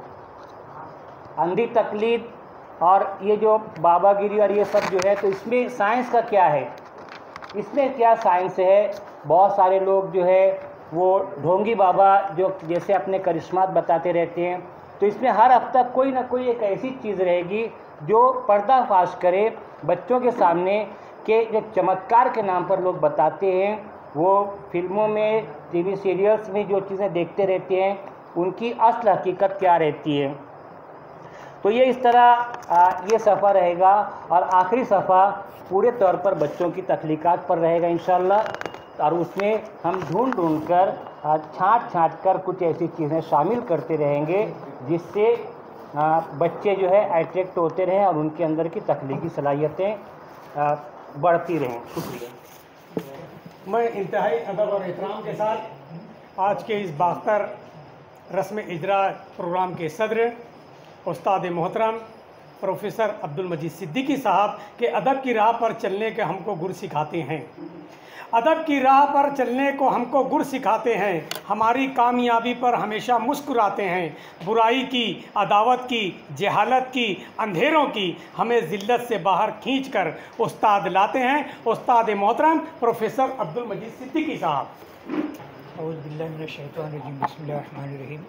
अंधी तकलीद और ये जो बाबागिरी और ये सब जो है, तो इसमें साइंस का क्या है, इसमें क्या साइंस है। बहुत सारे लोग जो है वो ढोंगी बाबा जो जैसे अपने करिश्मात बताते रहते हैं, तो इसमें हर हफ्ता कोई ना कोई एक ऐसी चीज़ रहेगी जो पर्दाफाश करे बच्चों के सामने कि जो चमत्कार के नाम पर लोग बताते हैं, वो फिल्मों में, टीवी सीरियल्स में जो चीज़ें देखते रहते हैं उनकी असल हकीकत क्या रहती है। तो ये इस तरह आ, ये सफ़ा रहेगा और आखिरी सफ़ा पूरे तौर पर बच्चों की तख्लीक़ात पर रहेगा इंशाअल्लाह और उसमें हम ढूंढ ढूंढ कर छाँट छाँट कर कुछ ऐसी चीज़ें शामिल करते रहेंगे जिससे बच्चे जो है अट्रैक्ट होते रहें और उनके अंदर की तख्लीकी सलाहियतें बढ़ती रहें। शुक्रिया। मैं इंतहाई अदब और एहतराम के साथ आज के इस बाख्तर रस्म इजरा प्रोग्राम के सदर उस्ताद मोहतरम प्रोफेसर अब्दुल मजीद सिद्दीकी साहब के अदब की राह पर चलने के हमको गुर सिखाते हैं, अदब की राह पर चलने को हमको गुर सिखाते हैं, हमारी कामयाबी पर हमेशा मुस्कुराते हैं, बुराई की, अदावत की, जहालत की, अंधेरों की हमें ज़िल्लत से बाहर खींचकर उस्ताद लाते हैं। उस्ताद मोहतरम प्रोफेसर अब्दुल मजीद सिद्दीकी साहब। औज़ु बिल्लाहि मिनश शैतानिर रजीम, बिस्मिल्लाहिर रहमानिर रहीम,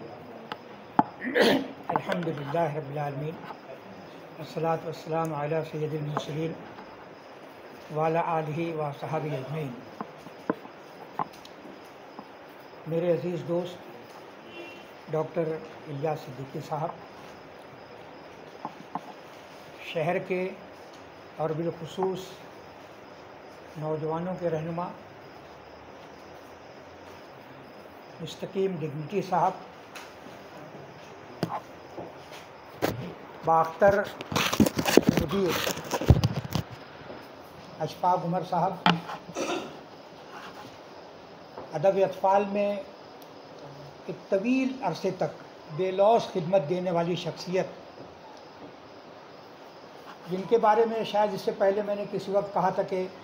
अल्हम्दुलिल्लाहि रब्बिल आलमीन, अस्सलातु वस्सलामु अला सय्यिदिल मुरसलीन व अला आलिहि व सहाबिहि अजमईन। मेरे अज़ीज़ दोस्त डॉक्टर इलियास सिद्दीकी साहब, शहर के और बिलखुसूस नौजवानों के रहनुमा मुस्तकीम डिग्निटी साहब, बाख्तर मुदीर अशफाक उमर साहब, अदब अतफ़ाल में एक तवील अरसे तक बेलौस खिदमत देने वाली शख्सियत, जिनके बारे में शायद इससे पहले मैंने किसी वक्त कहा था कि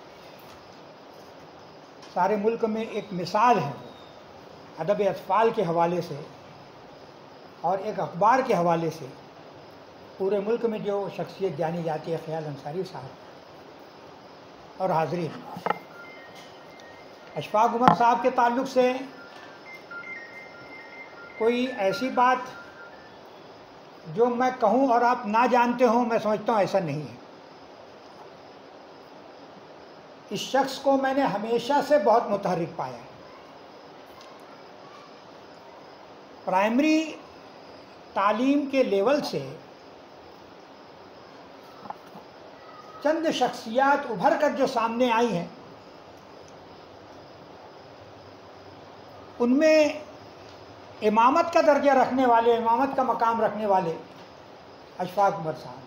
सारे मुल्क में एक मिसाल है अदब अतफ़ाल के हवाले से और एक अखबार के हवाले से पूरे मुल्क में जो शख्सियत जानी जाती है, ख़याल अंसारी साहब। और हाज़रीन, अशफाक उमर साहब के ताल्लुक़ से कोई ऐसी बात जो मैं कहूँ और आप ना जानते हों, मैं समझता हूँ ऐसा नहीं है। इस शख्स को मैंने हमेशा से बहुत मुतहर्रिक पाया। प्राइमरी तालीम के लेवल से चंद शख्सियात उभर कर जो सामने आई हैं, उनमें इमामत का दर्जा रखने वाले, इमामत का मकाम रखने वाले अशफाक उमर साहब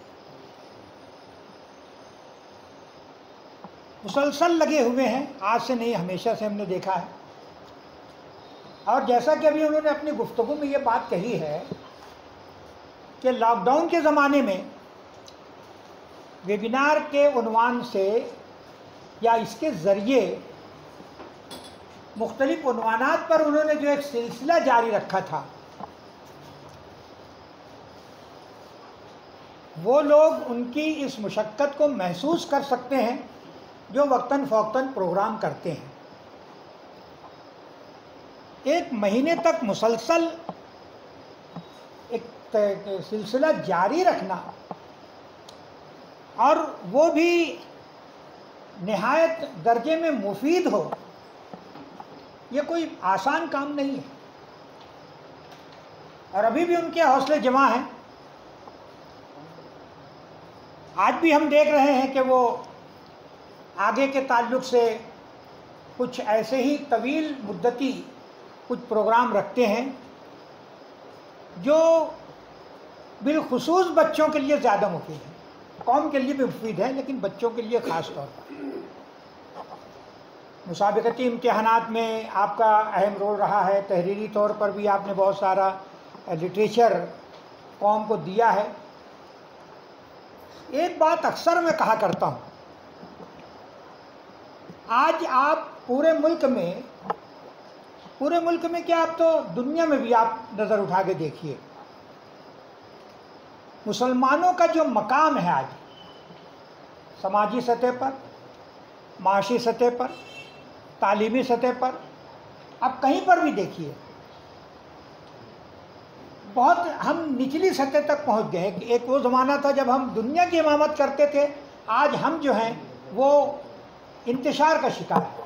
मुसलसल लगे हुए हैं। आज से नहीं, हमेशा से हमने देखा है। और जैसा कि अभी उन्होंने अपनी गुफ्तगू में ये बात कही है कि लॉकडाउन के ज़माने में वेबिनार के उन्वान से या इसके ज़रिए मुख्तलिफ उन्वानात पर उन्होंने जो एक सिलसिला जारी रखा था, वो लोग उनकी इस मुशक्क़त को महसूस कर सकते हैं जो वक्तन फ़ौक्तन प्रोग्राम करते हैं। एक महीने तक मुसलसल एक सिलसिला जारी रखना, और वो भी निहायत दर्जे में मुफीद हो, ये कोई आसान काम नहीं है। और अभी भी उनके हौसले जमा हैं। आज भी हम देख रहे हैं कि वो आगे के ताल्लुक़ से कुछ ऐसे ही तवील मुद्दती कुछ प्रोग्राम रखते हैं जो बिलखुसूस बच्चों के लिए ज़्यादा मुफीद है। कौम के लिए भी मुफीद है, लेकिन बच्चों के लिए ख़ास तौर पर। मुसाबिकती इम्तिहानात में आपका अहम रोल रहा है। तहरीरी तौर पर भी आपने बहुत सारा लिटरेचर कौम को दिया है। एक बात अक्सर मैं कहा करता हूँ, आज आप पूरे मुल्क में पूरे मुल्क में क्या, आप तो दुनिया में भी आप नज़र उठा के देखिए, मुसलमानों का जो मकाम है आज समाजी सतह पर, माशी सतह पर, तालीमी सतह पर, आप कहीं पर भी देखिए, बहुत हम निचली सतह तक पहुंच गए। एक वो ज़माना था जब हम दुनिया की इमामत करते थे, आज हम जो हैं वो इंतशार का शिकार है।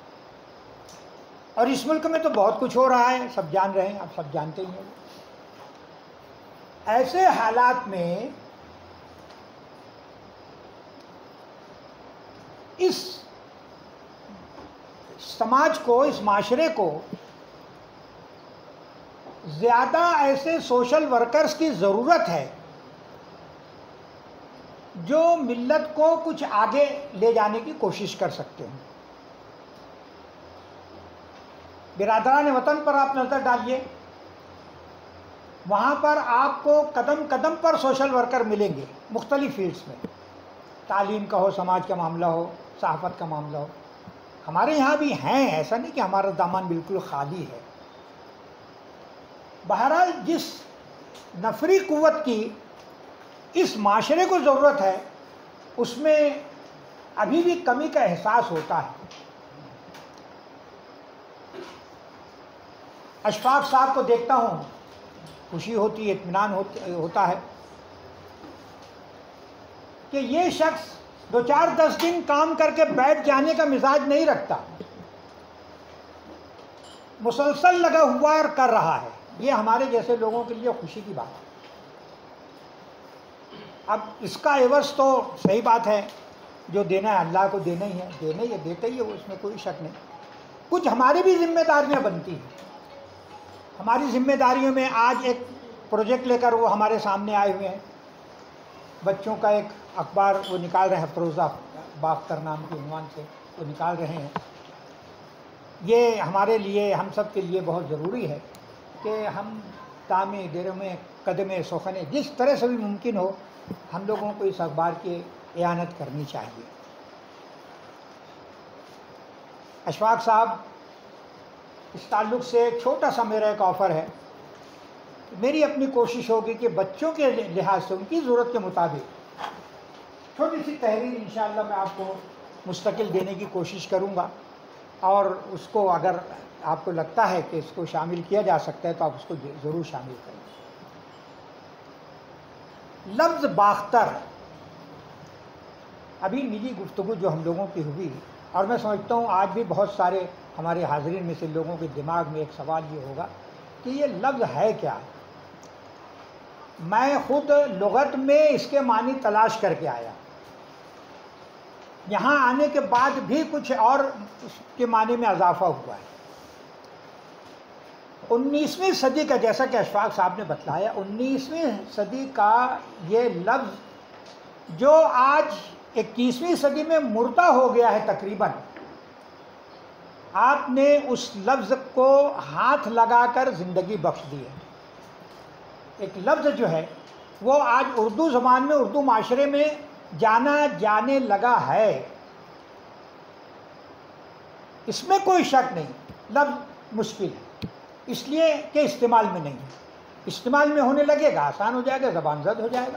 और इस मुल्क में तो बहुत कुछ हो रहा है, सब जान रहे हैं, आप सब जानते ही हैं। ऐसे हालात में इस समाज को, इस माशरे को ज़्यादा ऐसे सोशल वर्कर्स की ज़रूरत है जो मिल्लत को कुछ आगे ले जाने की कोशिश कर सकते हैं। बिरादरान वतन पर आप नज़र डालिए, वहाँ पर आपको कदम कदम पर सोशल वर्कर मिलेंगे मुख्तलिफ़ फील्ड्स में। तालीम का हो, समाज का मामला हो, सहाफ़त का मामला हो। हमारे यहाँ भी हैं, ऐसा नहीं कि हमारा दामन बिल्कुल खाली है। बहरहाल जिस नफरी क़ुव्वत की इस माशरे को ज़रूरत है, उसमें अभी भी कमी का एहसास होता है। अशफाक साहब को देखता हूँ, खुशी होती है, इत्मीनान होता है कि ये शख्स दो चार दस दिन काम करके बैठ जाने का मिजाज नहीं रखता, मुसलसल लगा हुआ और कर रहा है। ये हमारे जैसे लोगों के लिए खुशी की बात है। अब इसका एवज तो सही बात है, जो देना है अल्लाह को देना ही है, देना ही है, देता ही है वो, इसमें कोई शक नहीं। कुछ हमारी भी जिम्मेदारियां बनती हैं। हमारी जिम्मेदारियों में आज एक प्रोजेक्ट लेकर वो हमारे सामने आए हुए हैं, बच्चों का एक अखबार वो निकाल रहे हैं, अफरोज़ा बाख्तर नाम के उन्वान से वो निकाल रहे हैं। ये हमारे लिए, हम सब के लिए बहुत ज़रूरी है कि हम तामे देरमे कदमे सोखने जिस तरह से भी मुमकिन हो हम लोगों को इस अखबार की इयानत करनी चाहिए। अशफाक साहब, इस ताल्लुक़ से छोटा सा मेरा एक ऑफ़र है, मेरी अपनी कोशिश होगी कि बच्चों के लिहाज से उनकी ज़रूरत के मुताबिक छोटी सी तहरीर इंशाअल्लाह मैं आपको मुस्तकिल देने की कोशिश करूँगा, और उसको अगर आपको लगता है कि इसको शामिल किया जा सकता है तो आप उसको ज़रूर शामिल करें। लफ्ज़ बाख्तर, अभी निजी गुफ्तगू जो हम लोगों की हुई, और मैं समझता हूँ आज भी बहुत सारे हमारे हाज़रीन में से लोगों के दिमाग में एक सवाल ये होगा कि ये लफ्ज़ है क्या। मैं ख़ुद लुग़त में इसके मानी तलाश करके आया, यहाँ आने के बाद भी कुछ और उसके मानी में इजाफ़ा हुआ है। उन्नीसवीं सदी का, जैसा कि अशफाक साहब ने बतलाया, उन्नीसवीं सदी का ये लफ्ज़ जो आज इक्कीसवीं सदी में मुर्दा हो गया है तकरीबन, आपने उस लफ्ज़ को हाथ लगाकर ज़िंदगी बख्श दी है। एक लफ्ज़ जो है वो आज उर्दू ज़बान में, उर्दू माशरे में जाना जाने लगा है, इसमें कोई शक नहीं। लफ्ज़ मुश्किल है इसलिए कि इस्तेमाल में नहीं है, इस्तेमाल में होने लगेगा आसान हो जाएगा, ज़बान ज़द हो जाएगा।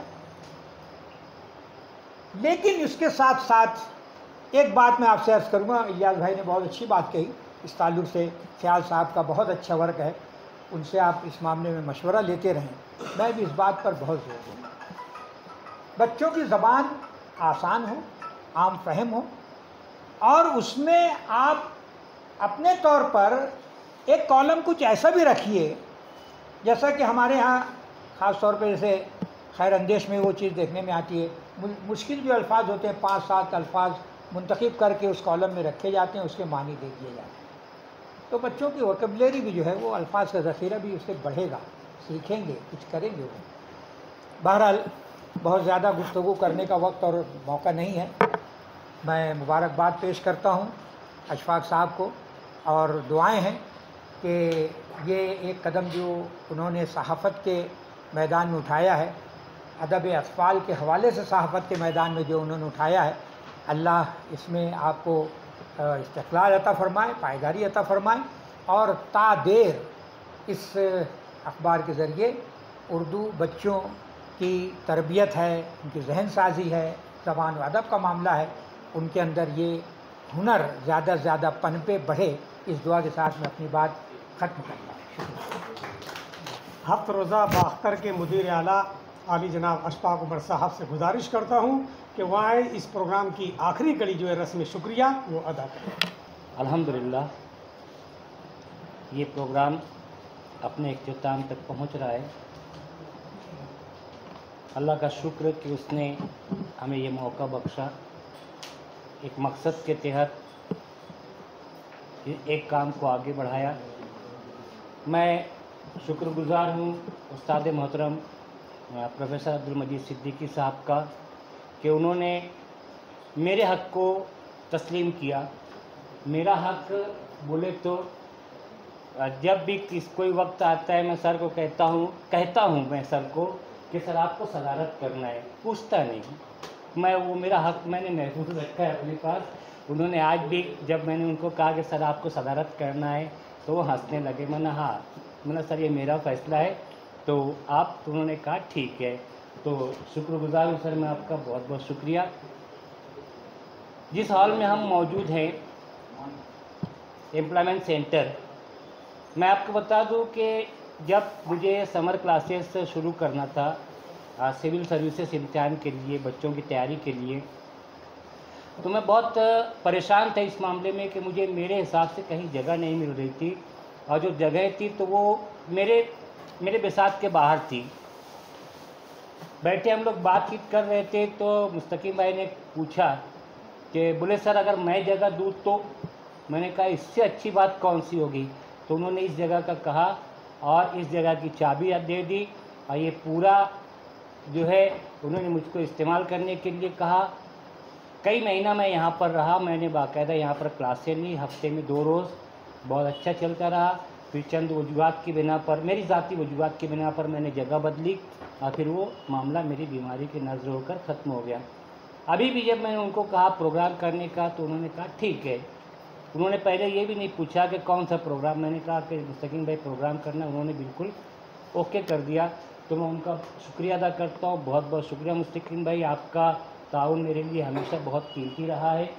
लेकिन इसके साथ साथ एक बात मैं आपसे अर्ज़ करूँगा, इलियास भाई ने बहुत अच्छी बात कही इस ताल्लुक़ से, ख्याल साहब का बहुत अच्छा वर्क है, उनसे आप इस मामले में मशवरा लेते रहें। मैं भी इस बात पर बहुत जोर दूँगा, बच्चों की ज़बान आसान हो, आम फहम हो, और उसमें आप अपने तौर पर एक कॉलम कुछ ऐसा भी रखिए, जैसा कि हमारे यहाँ ख़ास तौर पे जैसे खैर अंदेश में वो चीज़ देखने में आती है, मुश्किल जो अल्फाज होते हैं पाँच सात अल्फाज मुंतखब करके उस कॉलम में रखे जाते हैं, उसके मानी दे दिए जाते हैं, तो बच्चों की वोकैबुलरी भी जो है वो अल्फाज का ज़ख़ीरा भी उससे बढ़ेगा, सीखेंगे, कुछ करेंगे वो। बहरहाल बहुत ज़्यादा गुफ्तगू करने का वक्त और मौका नहीं है। मैं मुबारकबाद पेश करता हूँ अशफाक साहब को, और दुआएं हैं कि ये एक कदम जो उन्होंने सहाफ़त के मैदान में उठाया है, अदब अतफ़ाल के हवाले से सहाफ़त के मैदान में जो उन्होंने उठाया है, अल्लाह इसमें आपको इस्तिक़लाल अता फ़रमाए, पायदारी अता फ़रमाए, और ता देर इस अखबार के ज़रिए उर्दू बच्चों की तरबियत है, उनकी जहन साजी है, ज़बान व अदब का मामला है, उनके अंदर ये हुनर ज़्यादा से ज़्यादा पनपे बढ़े, इस दुआ के साथ मैं अपनी बात ख़त्म करता हूँ। हफ्त रोज़ा बाख्तर के मुदीर आला आली जनाब अशफाक उमर साहब से गुजारिश करता हूँ कि वह इस प्रोग्राम की आखिरी कड़ी जो है रस्म शुक्रिया वो अदा करें। अल्हम्दुलिल्लाह ये प्रोग्राम अपने इख्तिताम तक पहुँच रहा है। अल्लाह का शुक्र कि उसने हमें ये मौका बख्शा, एक मकसद के तहत एक काम को आगे बढ़ाया। मैं शुक्रगुज़ार हूँ उस्ताद मोहतरम प्रोफेसर अब्दुल मजीद सिद्दीकी साहब का कि उन्होंने मेरे हक़ को तस्लीम किया। मेरा हक़ बोले तो जब भी किस कोई वक्त आता है मैं सर को कहता हूँ कहता हूँ मैं सर को कि सर आपको सदारत करना है, पूछता नहीं, मैं वो मेरा हक़ मैंने महफूज रखा है अपने पास। उन्होंने आज भी जब मैंने उनको कहा कि सर आपको सदारत करना है तो वो हंसने लगे। मैंने हाँ मैंने सर ये मेरा फ़ैसला है तो आप, तो उन्होंने कहा ठीक है। तो शुक्रगुज़ार हूँ सर मैं आपका, बहुत बहुत शुक्रिया। जिस हॉल में हम मौजूद हैं एम्प्लॉयमेंट सेंटर, मैं आपको बता दूं कि जब मुझे समर क्लासेस शुरू करना था आ, सिविल सर्विसेज इम्तिहान के लिए, बच्चों की तैयारी के लिए, तो मैं बहुत परेशान था इस मामले में कि मुझे मेरे हिसाब से कहीं जगह नहीं मिल रही थी, और जो जगह थी तो वो मेरे मेरे बिसात के बाहर थी। बैठे हम लोग बातचीत कर रहे थे तो मुस्तकीम भाई ने पूछा कि बोले सर अगर मैं जगह दूँ तो, मैंने कहा इससे अच्छी बात कौन सी होगी। तो उन्होंने इस जगह का कहा और इस जगह की चाबी दे दी और ये पूरा जो है उन्होंने मुझको इस्तेमाल करने के लिए कहा। कई महीना मैं यहाँ पर रहा, मैंने बाकायदा यहाँ पर क्लासें ली, हफ्ते में दो रोज़, बहुत अच्छा चलता रहा। फिर चंद वजूहत की बिना पर, मेरी ज़ाती वजूहत की बिना पर मैंने जगह बदली और फिर वो मामला मेरी बीमारी के नज़र होकर ख़त्म हो गया। अभी भी जब मैंने उनको कहा प्रोग्राम करने का तो उन्होंने कहा ठीक है। उन्होंने पहले ये भी नहीं पूछा कि कौन सा प्रोग्राम, मैंने कहा कि मुस्तकीम भाई प्रोग्राम करना, उन्होंने बिल्कुल ओके कर दिया। तो मैं उनका शुक्रिया अदा करता हूँ, बहुत बहुत शुक्रिया मुस्तकीम भाई, आपका ताउन मेरे लिए हमेशा बहुत कीमती रहा है।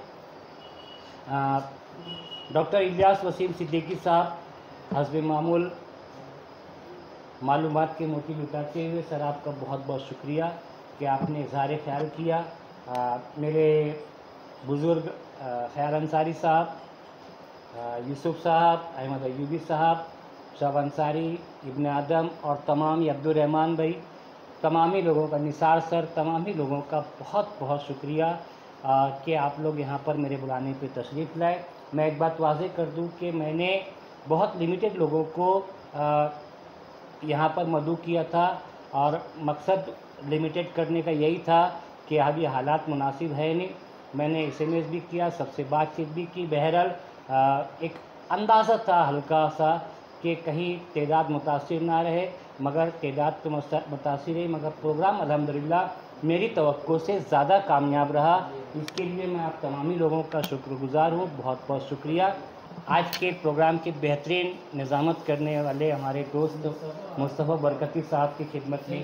डॉक्टर इलियास वसीम सिद्दीकी साहब, हस्ब मामूल मालूमात के मोती लुटाते हुए सर आपका बहुत बहुत शुक्रिया कि आपने इज़हार ख्याल किया। आ, मेरे बुज़ुर्ग ख़ैर अंसारी साहब, यूसुफ साहब, अहमद अयूबी साहब, शब अंसारी, इब्न आदम और तमाम अब्दुलरहमान भाई, तमामी लोगों का, निसार सर, तमामी लोगों का बहुत बहुत शुक्रिया कि आप लोग यहाँ पर मेरे बुलाने पे तशरीफ़ लाए। मैं एक बात वाज़ेह कर दूँ कि मैंने बहुत लिमिटेड लोगों को यहाँ पर मदऊ किया था और मकसद लिमिटेड करने का यही था कि अब ये हालात मुनासिब है नहीं। मैंने एस एम एस भी किया, सबसे बातचीत भी की। बहरहाल एक अंदाज़ा था हल्का सा कि कहीं तादाद मुतासिर ना रहे, मगर तादाद तो मुतासिर रही, मगर प्रोग्राम अल्हम्दुलिल्लाह मेरी तवक्को से ज़्यादा कामयाब रहा। इसके लिए मैं आप तमामी लोगों का शुक्रगुज़ार हूँ, बहुत बहुत शुक्रिया। आज के प्रोग्राम की बेहतरीन निज़ामत करने वाले हमारे दोस्त मुस्तफ़ा बरकती साहब की खिदमत में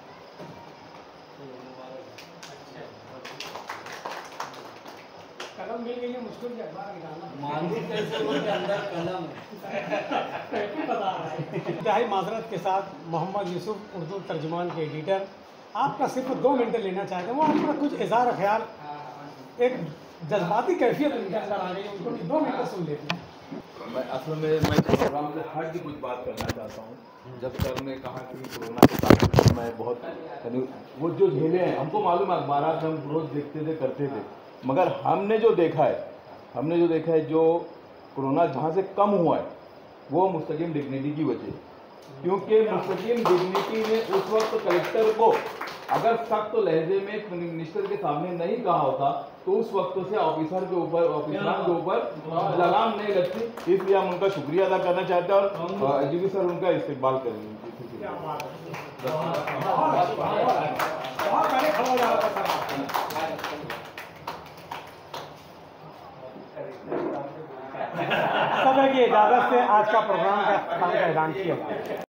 कलम मिल गई है, मुश्किल से अखबार निकालना इंतहाई माजरत के साथ मोहम्मद यूसुफ उर्दू तर्जुमान के एडिटर आपका सिर्फ दो मिनट लेना चाहते हैं। वो आपका कुछ इज़हार ख्याल, एक जज्बाती कैफियत उनके अंदर आ गई, उनको भी दो मिनट सुन लेते हैं। मैं असल में मैं प्रोग्राम से हट के कुछ बात करना चाहता हूँ। जब सर ने कहा कि कोरोना के साथ मैं बहुत, यानी वो जो झेले हैं हमको मालूम है, अखबार हम रोज़ देखते थे करते थे, मगर हमने जो देखा है हमने जो देखा है जो कोरोना जहाँ से कम हुआ है वो मुस्तकीम डिग्निटी की वजह, क्योंकि मुस्तकीम डिग्निटी ने उस वक्त कलेक्टर को अगर सख्त तो लहजे में मिनिस्टर के सामने नहीं कहा होता तो उस वक्त से ऑफिसर के ऊपर ऑफिसर के ऊपर लगाम नहीं लगती। इसलिए हम उनका शुक्रिया अदा करना चाहते हैं और एजीपी सर उनका इस्तेमाल करेंगे। समय की इजाज़त से आज का प्रोग्राम का ऐलान किया।